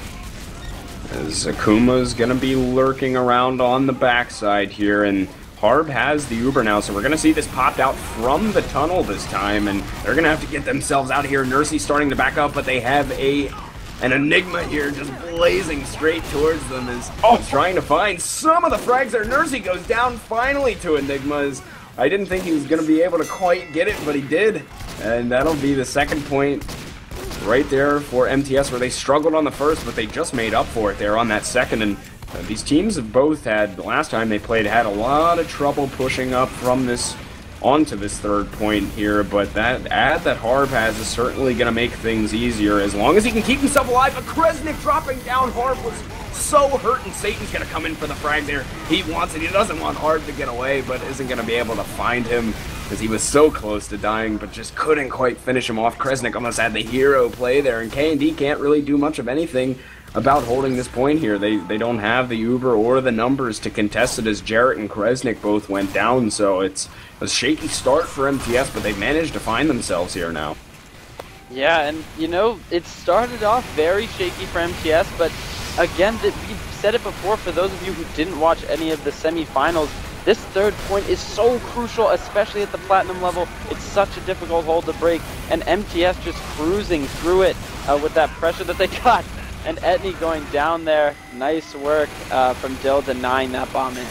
As Akuma's going to be lurking around on the backside here, and Harb has the Uber now, so we're going to see this popped out from the tunnel this time, and they're going to have to get themselves out of here. Nursey starting to back up, but they have an Enigma here just blazing straight towards them, as trying to find some of the frags there. Nursey goes down finally to Enigmas. I didn't think he was going to be able to quite get it, but he did, and that'll be the second point right there for mTs, where they struggled on the first, but they just made up for it there on that second. And these teams have both had, the last time they played, had a lot of trouble pushing up from this onto this third point here, but that ad that Harb has is certainly going to make things easier as long as he can keep himself alive. But Kresnik dropping down, Harb was so hurt, and Satan's going to come in for the frag there. He wants it, he doesn't want Harb to get away, but isn't going to be able to find him, because he was so close to dying, but just couldn't quite finish him off. Kresnik almost had the hero play there, and KND can't really do much of anything about holding this point here. They don't have the Uber or the numbers to contest it, as Jarrett and Kresnik both went down, so it's a shaky start for mTs, but they've managed to find themselves here now. Yeah, and it started off very shaky for mTs, but again, we said it before, for those of you who didn't watch any of the semifinals, this third point is so crucial, especially at the Platinum level. It's such a difficult hole to break, and mTs just cruising through it with that pressure that they got. And Etney going down there, nice work from Dill denying that bomb in.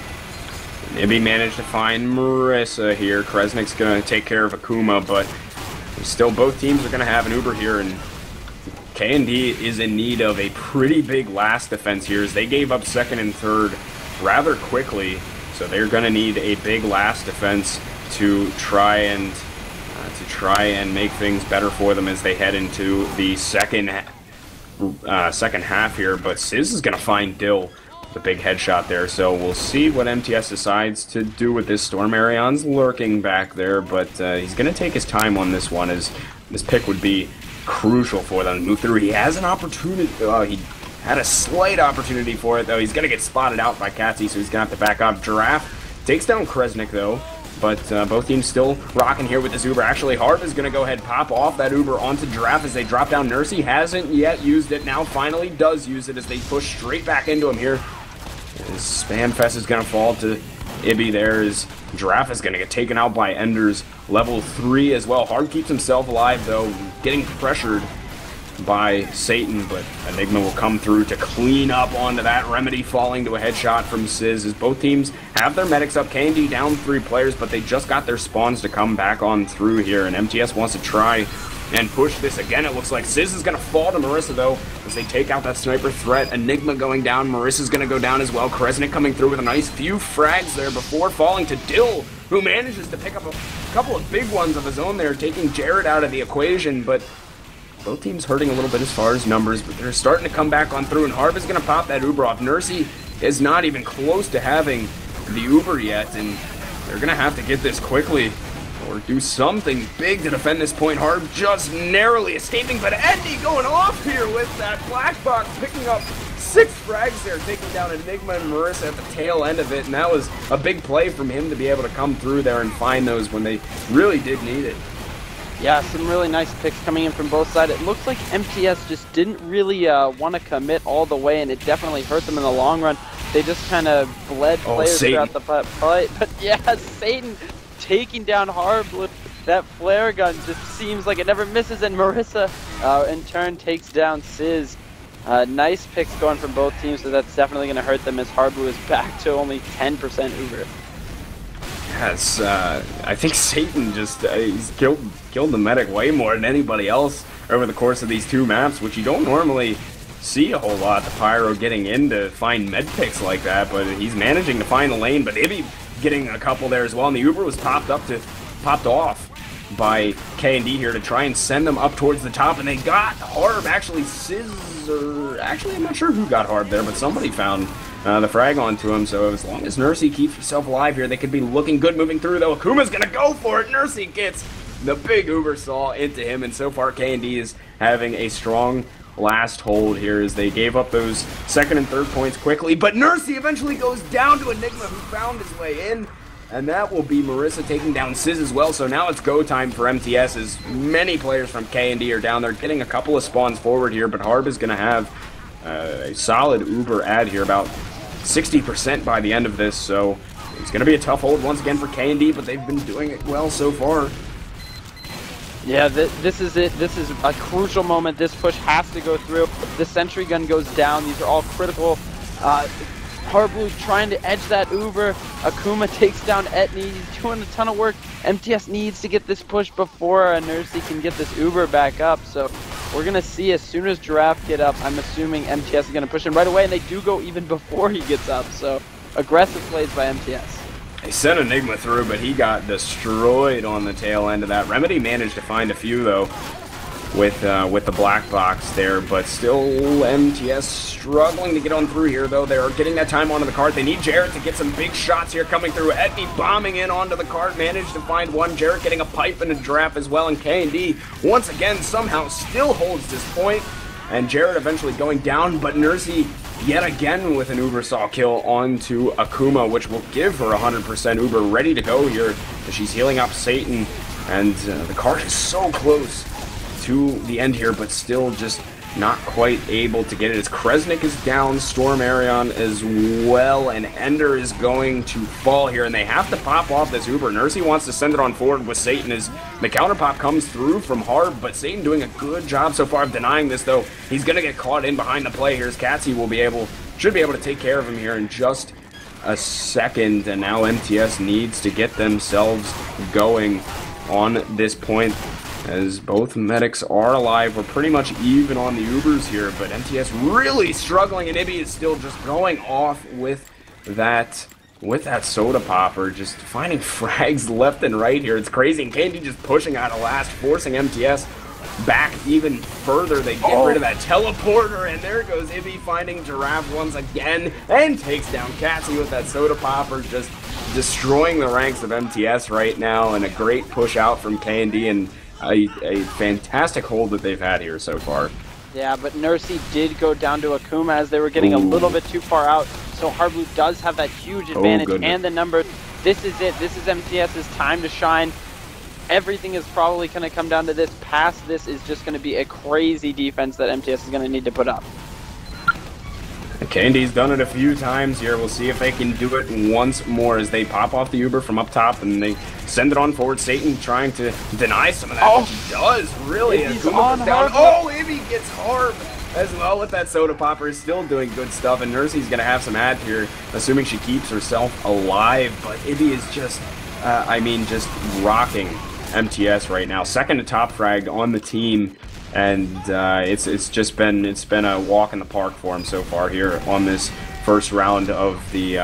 Ibby managed to find Marissa here. Kresnik's going to take care of Akuma, but still both teams are going to have an Uber here, and KND is in need of a pretty big last defense here, as they gave up second and third rather quickly, so they're going to need a big last defense to try and make things better for them as they head into the second half here. But Sizz is going to find Dill, the big headshot there, so we'll see what mTs decides to do with this. Storm Arion's lurking back there, but he's going to take his time on this one, as this pick would be crucial for them to move through. He has an opportunity, he had a slight opportunity for it, though. He's going to get spotted out by Katsy, so he's going to have to back up. Giraffe takes down Kresnik, though, but both teams still rocking here with this Uber. Actually, Harb is going to go ahead, pop off that Uber onto Giraffe as they drop down. Nursey hasn't yet used it, now finally does use it as they push straight back into him here. His Spam Fest is going to fall to Ibby there, as Giraffe is going to get taken out by Ender's level 3 as well. Harb keeps himself alive, though, getting pressured by Satan, but Enigma will come through to clean up onto that. Remedy falling to a headshot from Sizz as both teams have their medics up. KND down 3 players, but they just got their spawns to come back on through here, and mTs wants to try and push this again. It looks like Sizz is going to fall to Marissa, though, as they take out that sniper threat. Enigma going down. Marissa's going to go down as well. Kresnik coming through with a nice few frags there before falling to Dill, who manages to pick up a couple of big ones of his own there, taking Jared out of the equation, but both teams hurting a little bit as far as numbers, but they're starting to come back on through, and Harb is going to pop that Uber off. Nursey is not even close to having the Uber yet, and they're going to have to get this quickly or do something big to defend this point. Harb just narrowly escaping, but Eddie going off here with that black box, picking up 6 frags there, taking down Enigma and Marissa at the tail end of it, and that was a big play from him to be able to come through there and find those when they really did need it. Yeah, some really nice picks coming in from both sides. It looks like mTs just didn't really want to commit all the way, and it definitely hurt them in the long run. They just kind of bled players throughout the fight. But yeah, Satan taking down Harb with that flare gun just seems like it never misses, and Marissa in turn takes down Sizz. Nice picks going from both teams, so that's definitely going to hurt them as Harb is back to only 10% Uber. Yes, I think Satan just he's killed the medic way more than anybody else over the course of these 2 maps, which you don't normally see a whole lot. The Pyro getting in to find med picks like that, but he's managing to find the lane. But Ibby getting a couple there as well, and the Uber was popped off by KND here to try and send them up towards the top, and they got Harb. Actually, actually, I'm not sure who got Harb there, but somebody found the frag onto him, so as long as Nursey keeps herself alive here, they could be looking good moving through, though. Akuma's gonna go for it. Nursey gets the big Uber saw into him, and so far KND is having a strong last hold here as they gave up those 2nd and 3rd points quickly, but Nursey eventually goes down to Enigma, who found his way in, and that will be Marissa taking down Sizz as well. So now it's go time for mTs, as many players from KND are down there getting a couple of spawns forward here, but Harb is going to have a solid Uber ad here, about 60% by the end of this, so it's going to be a tough hold once again for KND, but they've been doing it well so far. Yeah, this is it. This is a crucial moment. This push has to go through. The sentry gun goes down. These are all critical. Harblu's trying to edge that Uber. Akuma takes down Etney. He's doing a ton of work. mTs needs to get this push before Nursey can get this Uber back up. So we're going to see as soon as Giraffe get up, I'm assuming mTs is going to push him right away, and they do go even before he gets up. So aggressive plays by mTs. They sent Enigma through, but he got destroyed on the tail end of that. Remedy managed to find a few, though, with the black box there, but still mTs struggling to get on through here, though. They are getting that time onto the cart. They need Jarrett to get some big shots here coming through. Etney bombing in onto the cart, managed to find one. Jarrett getting a pipe and a draft as well, and KND once again somehow still holds this point, and Jarrett eventually going down, but Nursey yet again with an Uber saw kill onto Akuma, which will give her 100% Uber ready to go here as she's healing up Satan, and the cart is so close to the end here, but still just not quite able to get it. As Kresnik is down, Storm Arion as well, and Ender is going to fall here, and they have to pop off this Uber. Nursey wants to send it on forward with Satan as the counter pop comes through from Harb, but Satan doing a good job so far of denying this, though. He's going to get caught in behind the play here as Katsy should be able to take care of him here in just a second, and now mTs needs to get themselves going on this point, as both medics are alive. We're pretty much even on the Ubers here, but mTs really struggling, and Ibby is still just going off with that soda popper, just finding frags left and right here. It's crazy, and KND just pushing out a last, forcing mTs back even further. They get rid of that teleporter, and there goes Ibby finding Giraffe once again, and takes down Katsy with that soda popper, just destroying the ranks of mTs right now, and a great push out from KND, and a fantastic hold that they've had here so far. Yeah, but Nursey did go down to Akuma as they were getting a little bit too far out, so Harblu does have that huge advantage and the number. This is it. This is mTs's time to shine. Everything is probably going to come down to this. Past this is just going to be a crazy defense that mTs is going to need to put up. KND's done it a few times here. We'll see if they can do it once more as they pop off the Uber from up top and they send it on forward. Satan trying to deny some of that, but he does, really. He's on down. Harb. Oh, Ibby gets Harb as well with that soda popper. Is still doing good stuff, and Nursey's going to have some ad here, assuming she keeps herself alive. But Ibby is just, just rocking mTs right now. Second to top frag on the team. And it's been a walk in the park for him so far here on this first round of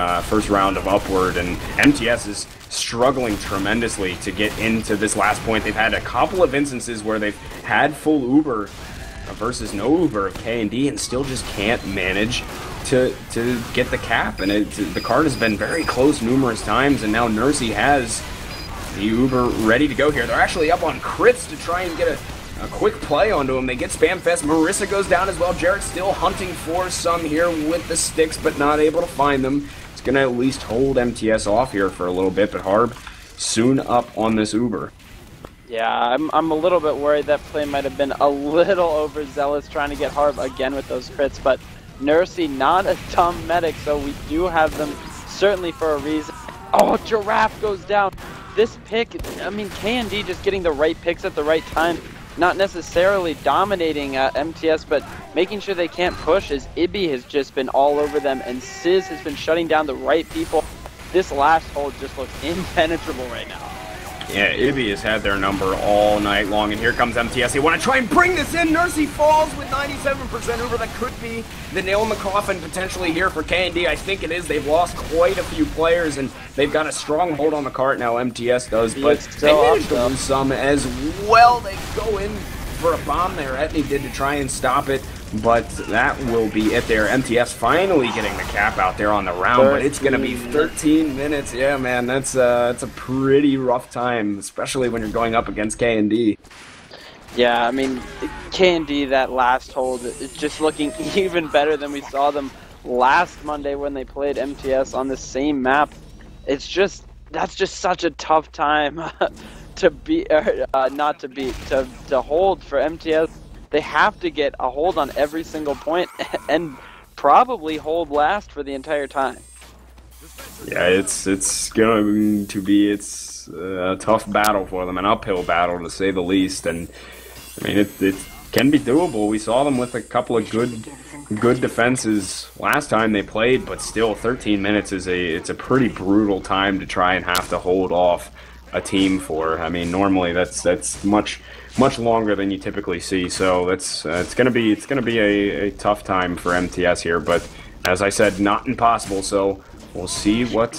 Upward, and mTs is struggling tremendously to get into this last point. They've had a couple of instances where they've had full Uber versus no Uber of KND and still just can't manage to get the cap, and the card has been very close numerous times, and now Nursey has the Uber ready to go here. They're actually up on crits to try and get a quick play onto him. They get Spam Fest. Marissa goes down as well. Jarrett's still hunting for some here with the sticks, but not able to find them. It's going to at least hold mTs off here for a little bit, but Harb soon up on this Uber. Yeah, I'm a little bit worried that play might have been a little overzealous trying to get Harb again with those crits, but Nursey not a dumb medic, so we do have them certainly for a reason. Oh, Giraffe goes down. This pick, KND just getting the right picks at the right time. Not necessarily dominating mTs, but making sure they can't push, as Ibby has just been all over them, and Sizz has been shutting down the right people. This last hold just looks impenetrable right now. Yeah, Ibby has had their number all night long, and here comes mTs. They want to try and bring this in. Nursey falls with 97% Uber. That could be the nail in the coffin potentially here for KND. I think it is. They've lost quite a few players, and they've got a strong hold on the cart now. mTs does, but they managed to lose some as well. They go in for a bomb there. Etney did to try and stop it, but that will be it there. mTs finally getting the cap out there on the round, but it's going to be 13 minutes. Yeah, man, that's a pretty rough time, especially when you're going up against KND. Yeah, KND, that last hold, is just looking even better than we saw them last Monday when they played mTs on the same map. That's just such a tough time to hold for mTs. They have to get a hold on every single point and probably hold last for the entire time. Yeah, it's going to be a tough battle for them, an uphill battle to say the least. And it can be doable. We saw them with a couple of good defenses last time they played, but still 13 minutes is a pretty brutal time to try and have to hold off a team for. Normally that's much longer than you typically see, so it's gonna be a tough time for mTs here, but as I said, not impossible. So we'll see what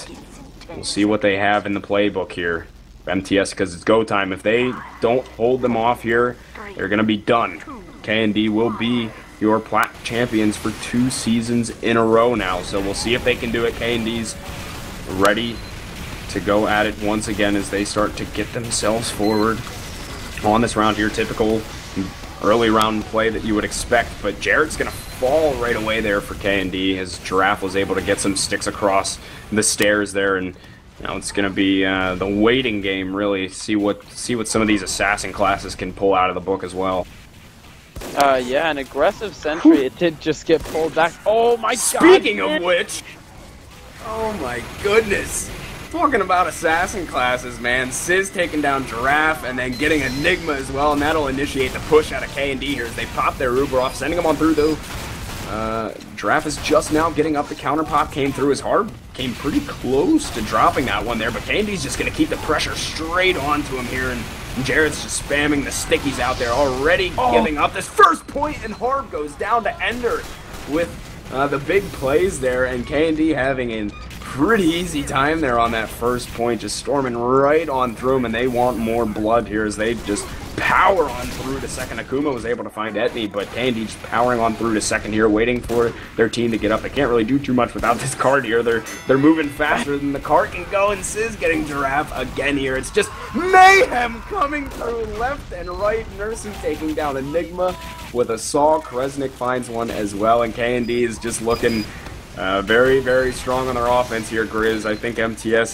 they have in the playbook here, mTs, because it's go time. If they don't hold them off here, they're gonna be done. KND will be your Plat champions for 2 seasons in a row now, so we'll see if they can do it. KND's ready to go at it once again as they start to get themselves forward on this round here. Typical early round play that you would expect, but Jarrett's gonna fall right away there for KND as Giraffe was able to get some sticks across the stairs there, and now it's gonna be the waiting game, really. See what some of these assassin classes can pull out of the book as well. Yeah, an aggressive sentry. It did just get pulled back. Oh my god! Speaking of which, oh my goodness. Talking about assassin classes, man. Sizz taking down Giraffe and then getting Enigma as well, and that'll initiate the push out of KND here as they pop their Uber off, sending them on through though. Giraffe is just now getting up. The counter pop came through. His Harb came pretty close to dropping that one there, but KND's just going to keep the pressure straight onto him here, and Jarrett's just spamming the stickies out there, already giving up this first point, and Harb goes down to Ender with the big plays there, and KND having a pretty easy time there on that first point, just storming right on through them, and they want more blood here as they just power on through to second. Akuma was able to find Etney, but KND just powering on through to second here, waiting for their team to get up. They can't really do too much without this card here. They're moving faster than the card can go, and Sizz getting Giraffe again here. It's just mayhem coming through left and right. Nursey taking down Enigma with a saw. Kresnik finds one as well, and KND is just looking very, very strong on their offense here, Grizz. I think mTs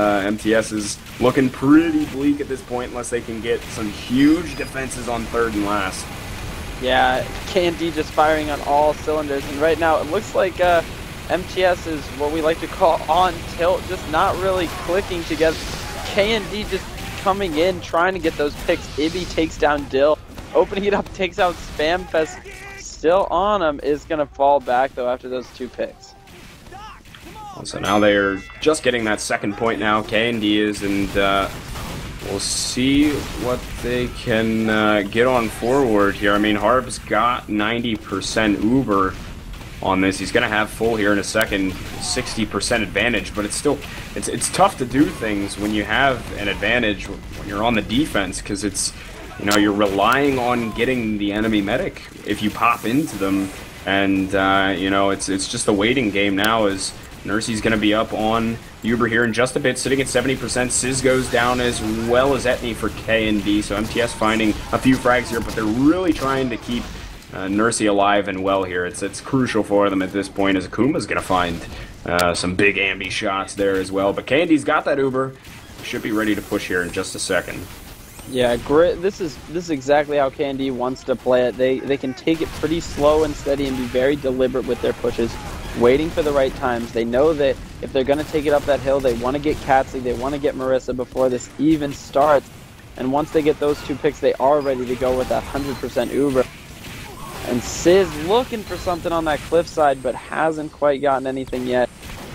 is looking pretty bleak at this point unless they can get some huge defenses on third and last. Yeah, KND just firing on all cylinders, and right now it looks like mTs is what we like to call on tilt, just not really clicking together. KND just coming in, trying to get those picks. Ibby takes down Dill, opening it up, takes out Spam Fest. Still on him, is going to fall back though after those 2 picks. So now they're just getting that second point now, KND is, and we'll see what they can get on forward here. I mean, Harb's got 90% Uber on this. He's going to have full here in a second, 60% advantage, but it's still, it's tough to do things when you have an advantage when you're on the defense, because it's, you know, you're relying on getting the enemy medic if you pop into them, and you know, it's just a waiting game now as Nursey's going to be up on Uber here in just a bit, sitting at 70%. Sizz goes down as well as Etney for KND, so mTs finding a few frags here, but they're really trying to keep Nursey alive and well here. It's crucial for them at this point, as Akuma's going to find some big ambi shots there as well, but KND's got that Uber. Should be ready to push here in just a second. Yeah, this is exactly how KND wants to play it. They can take it pretty slow and steady and be very deliberate with their pushes, waiting for the right times. They know that if they're going to take it up that hill, they want to get Katsi, they want to get Marissa before this even starts. And once they get those 2 picks, they are ready to go with that 100% Uber. And Sizz looking for something on that cliffside, but hasn't quite gotten anything yet.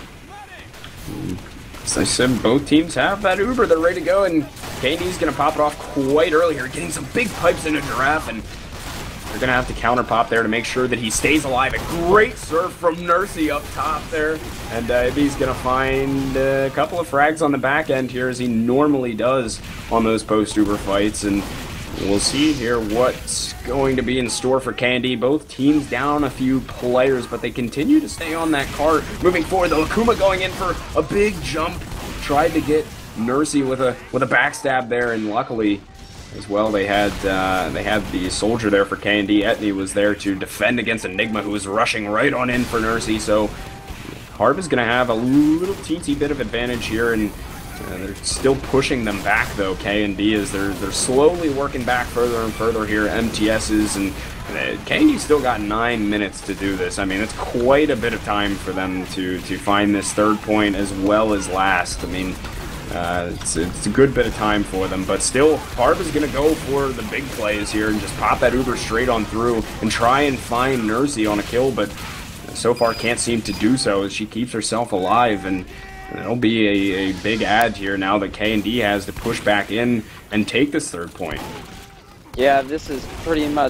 As I said, both teams have that Uber. They're ready to go, and KND's going to pop it off quite early here, getting some big pipes into Giraffe, and they're going to have to counter pop there to make sure that he stays alive. A great serve from Nursey up top there, and Ibby's going to find a couple of frags on the back end here, as he normally does on those post-Uber fights, and we'll see here what's going to be in store for KND. Both teams down a few players, but they continue to stay on that card. Moving forward, though, Akuma going in for a big jump. Tried to get Nursey with a backstab there, and luckily, as well, they had the soldier there for KND. Etney was there to defend against Enigma, who was rushing right on in for Nursey. So Harb is going to have a little teensy bit of advantage here, and they're still pushing them back, though. KND is they're slowly working back further and further here. mTs is, and KND still got 9 minutes to do this. I mean, it's quite a bit of time for them to find this 3rd point as well as last. I mean, it's a good bit of time for them, but still, Harb is going to go for the big plays here and just pop that Uber straight on through and try and find Nursey on a kill, but so far can't seem to do so as she keeps herself alive, and it'll be a big add here now that KND has to push back in and take this 3rd point. Yeah, this is pretty much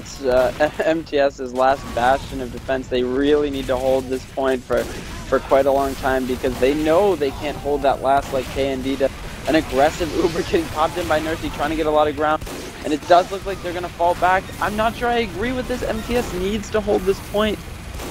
mTs's last bastion of defense. They really need to hold this point for quite a long time, because they know they can't hold that last like KND does. An aggressive Uber getting popped in by Nursey, trying to get a lot of ground, and it does look like they're going to fall back. I'm not sure I agree with this. mTs needs to hold this point.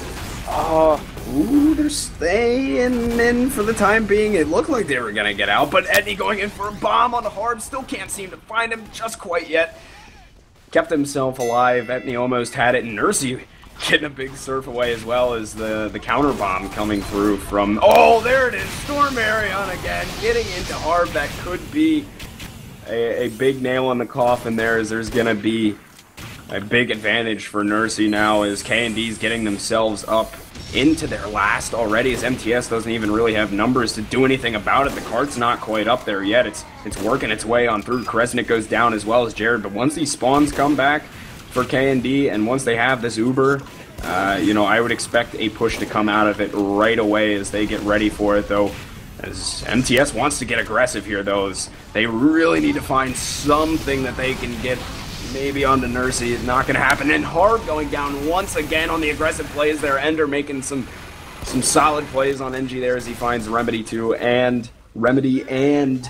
Oh, ooh, they're staying in for the time being. It looked like they were going to get out, but Etney going in for a bomb on the Harb. Still can't seem to find him just quite yet. Kept himself alive. Etney almost had it, and Nursey getting a big surf away, as well as the counter bomb coming through from... Oh, there it is! Storm Arion again, getting into Harb. That could be a big nail in the coffin there, as there's going to be a big advantage for Nursey now, as KND's getting themselves up into their last already, as mTs doesn't even really have numbers to do anything about it. The card's not quite up there yet. It's working its way on through. Kresnik goes down as well as Jared, but once these spawns come back for KND, and once they have this Uber, you know, I would expect a push to come out of it right away as they get ready for it, though. As mTs wants to get aggressive here, though, as they really need to find something that they can get maybe on the Nursey. It's not going to happen. And Harb going down once again on the aggressive plays there. Ender making some solid plays on NG there as he finds Remedy too, and Remedy, and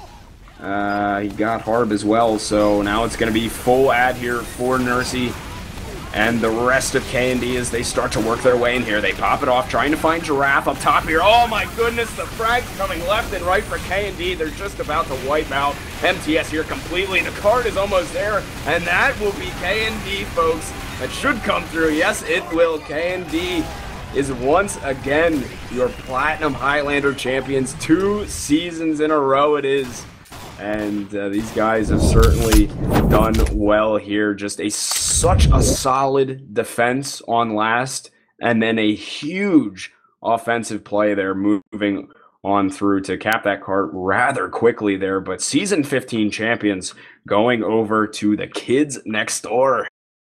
he got Harb as well. So now it's going to be full ad here for Nursey and the rest of KND as they start to work their way in here. They pop it off, trying to find Giraffe up top here. Oh my goodness, the frags coming left and right for KND. They're just about to wipe out mTs here completely. The card is almost there, and that will be KND, folks. That should come through. Yes, it will. KND is once again your Platinum Highlander champions. 2 seasons in a row it is. And these guys have certainly done well here. Just a such a solid defense on last, and then a huge offensive play there moving on through to cap that cart rather quickly there. But season 15 champions going over to the kids next door.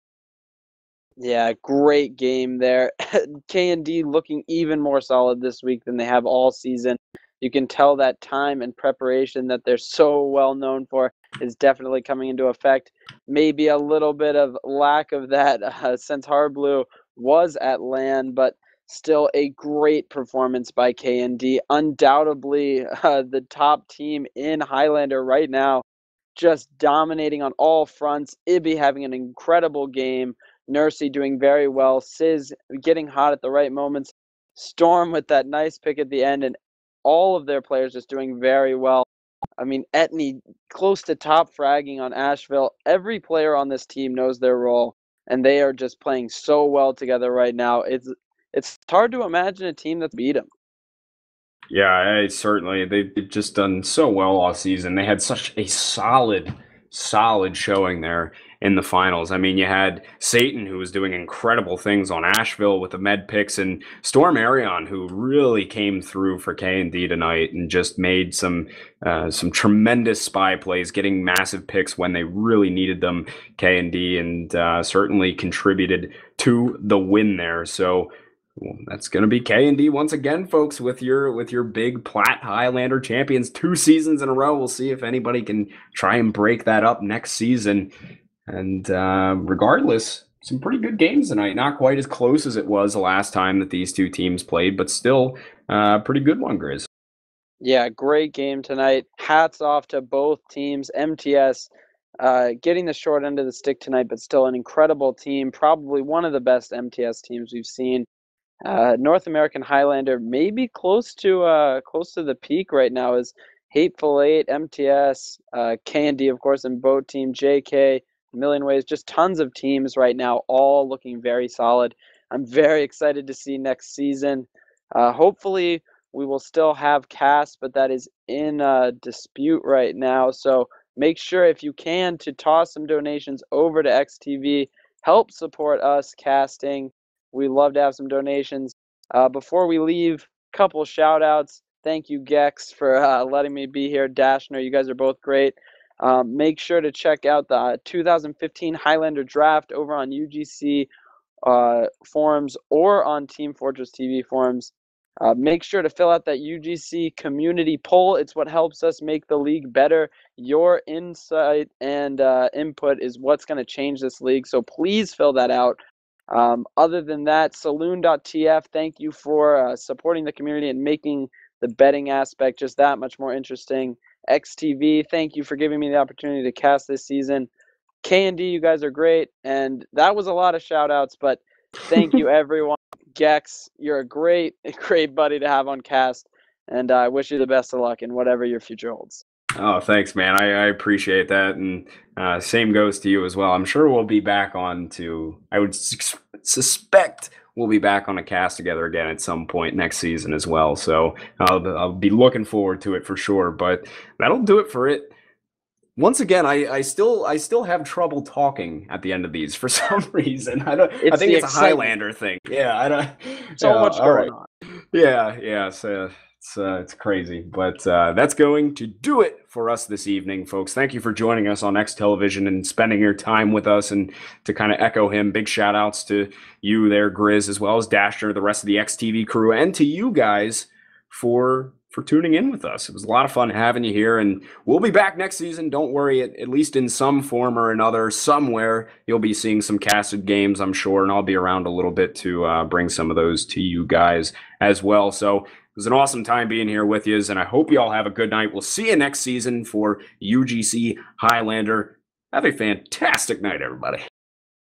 Yeah, great game there. KND looking even more solid this week than they have all season. You can tell that time and preparation that they're so well known for is definitely coming into effect. Maybe a little bit of lack of that since Hard Blue was at LAN, but still a great performance by KND. Undoubtedly the top team in Highlander right now, just dominating on all fronts. Ibby having an incredible game. Nursey doing very well. Sizz getting hot at the right moments. Storm with that nice pick at the end, and all of their players just doing very well. I mean, Etney close to top fragging on Asheville. Every player on this team knows their role, and they are just playing so well together right now. It's hard to imagine a team that's beat them. Yeah, certainly. They've just done so well all season. They had such a solid showing there in the finals. I mean, you had Satan, who was doing incredible things on Asheville with the med picks, and Storm Arion, who really came through for KND tonight and just made some tremendous spy plays, getting massive picks when they really needed them, KND, and certainly contributed to the win there. So well, that's going to be KND once again, folks, with your big Plat Highlander champions 2 seasons in a row. We'll see if anybody can try and break that up next season. And regardless, some pretty good games tonight. Not quite as close as it was the last time that these two teams played, but still a pretty good one, Grizz. Yeah, great game tonight. Hats off to both teams. mTs getting the short end of the stick tonight, but still an incredible team. Probably one of the best mTs teams we've seen. North American Highlander maybe close to the peak right now is Hateful Eight, mTs, KND, of course, and Boat Team, JK, A Million Ways. Just tons of teams right now, all looking very solid. I'm very excited to see next season. Hopefully, we will still have cast, but that is in dispute right now. So make sure, if you can, to toss some donations over to eXtv. Help support us casting. We love to have some donations. Before we leave, couple shout outs. Thank you, Gecks, for letting me be here. Dashner, you guys are both great. Make sure to check out the 2015 Highlander draft over on UGC forums or on Team Fortress TV forums. Make sure to fill out that UGC community poll. It's what helps us make the league better. Your insight and input is what's going to change this league. So please fill that out. Other than that, Saloon.tf, thank you for supporting the community and making the betting aspect just that much more interesting. eXtv, thank you for giving me the opportunity to cast this season. KND, you guys are great. And that was a lot of shout outs, but thank you, everyone. Gecks, you're a great buddy to have on cast. And I wish you the best of luck in whatever your future holds. Oh, thanks, man. I appreciate that. And same goes to you as well. I'm sure we'll be back on I would suspect we'll be back on a cast together again at some point next season as well. So I'll be looking forward to it for sure. But that'll do it for it. Once again, I still have trouble talking at the end of these for some reason. I think it's a Highlander thing. Yeah, I don't. So much going on. Yeah. So it's crazy, but that's going to do it for us this evening, folks. Thank you for joining us on eXtelevision and spending your time with us. And to kind of echo him, big shout outs to you there, Grizz, as well as Dashner, the rest of the eXtv crew, and to you guys for tuning in with us. It was a lot of fun having you here, and we'll be back next season. Don't worry, at least in some form or another, somewhere, you'll be seeing some casted games, I'm sure, and I'll be around a little bit to bring some of those to you guys as well. So it was an awesome time being here with you, and I hope you all have a good night. We'll see you next season for UGC Highlander. Have a fantastic night, everybody.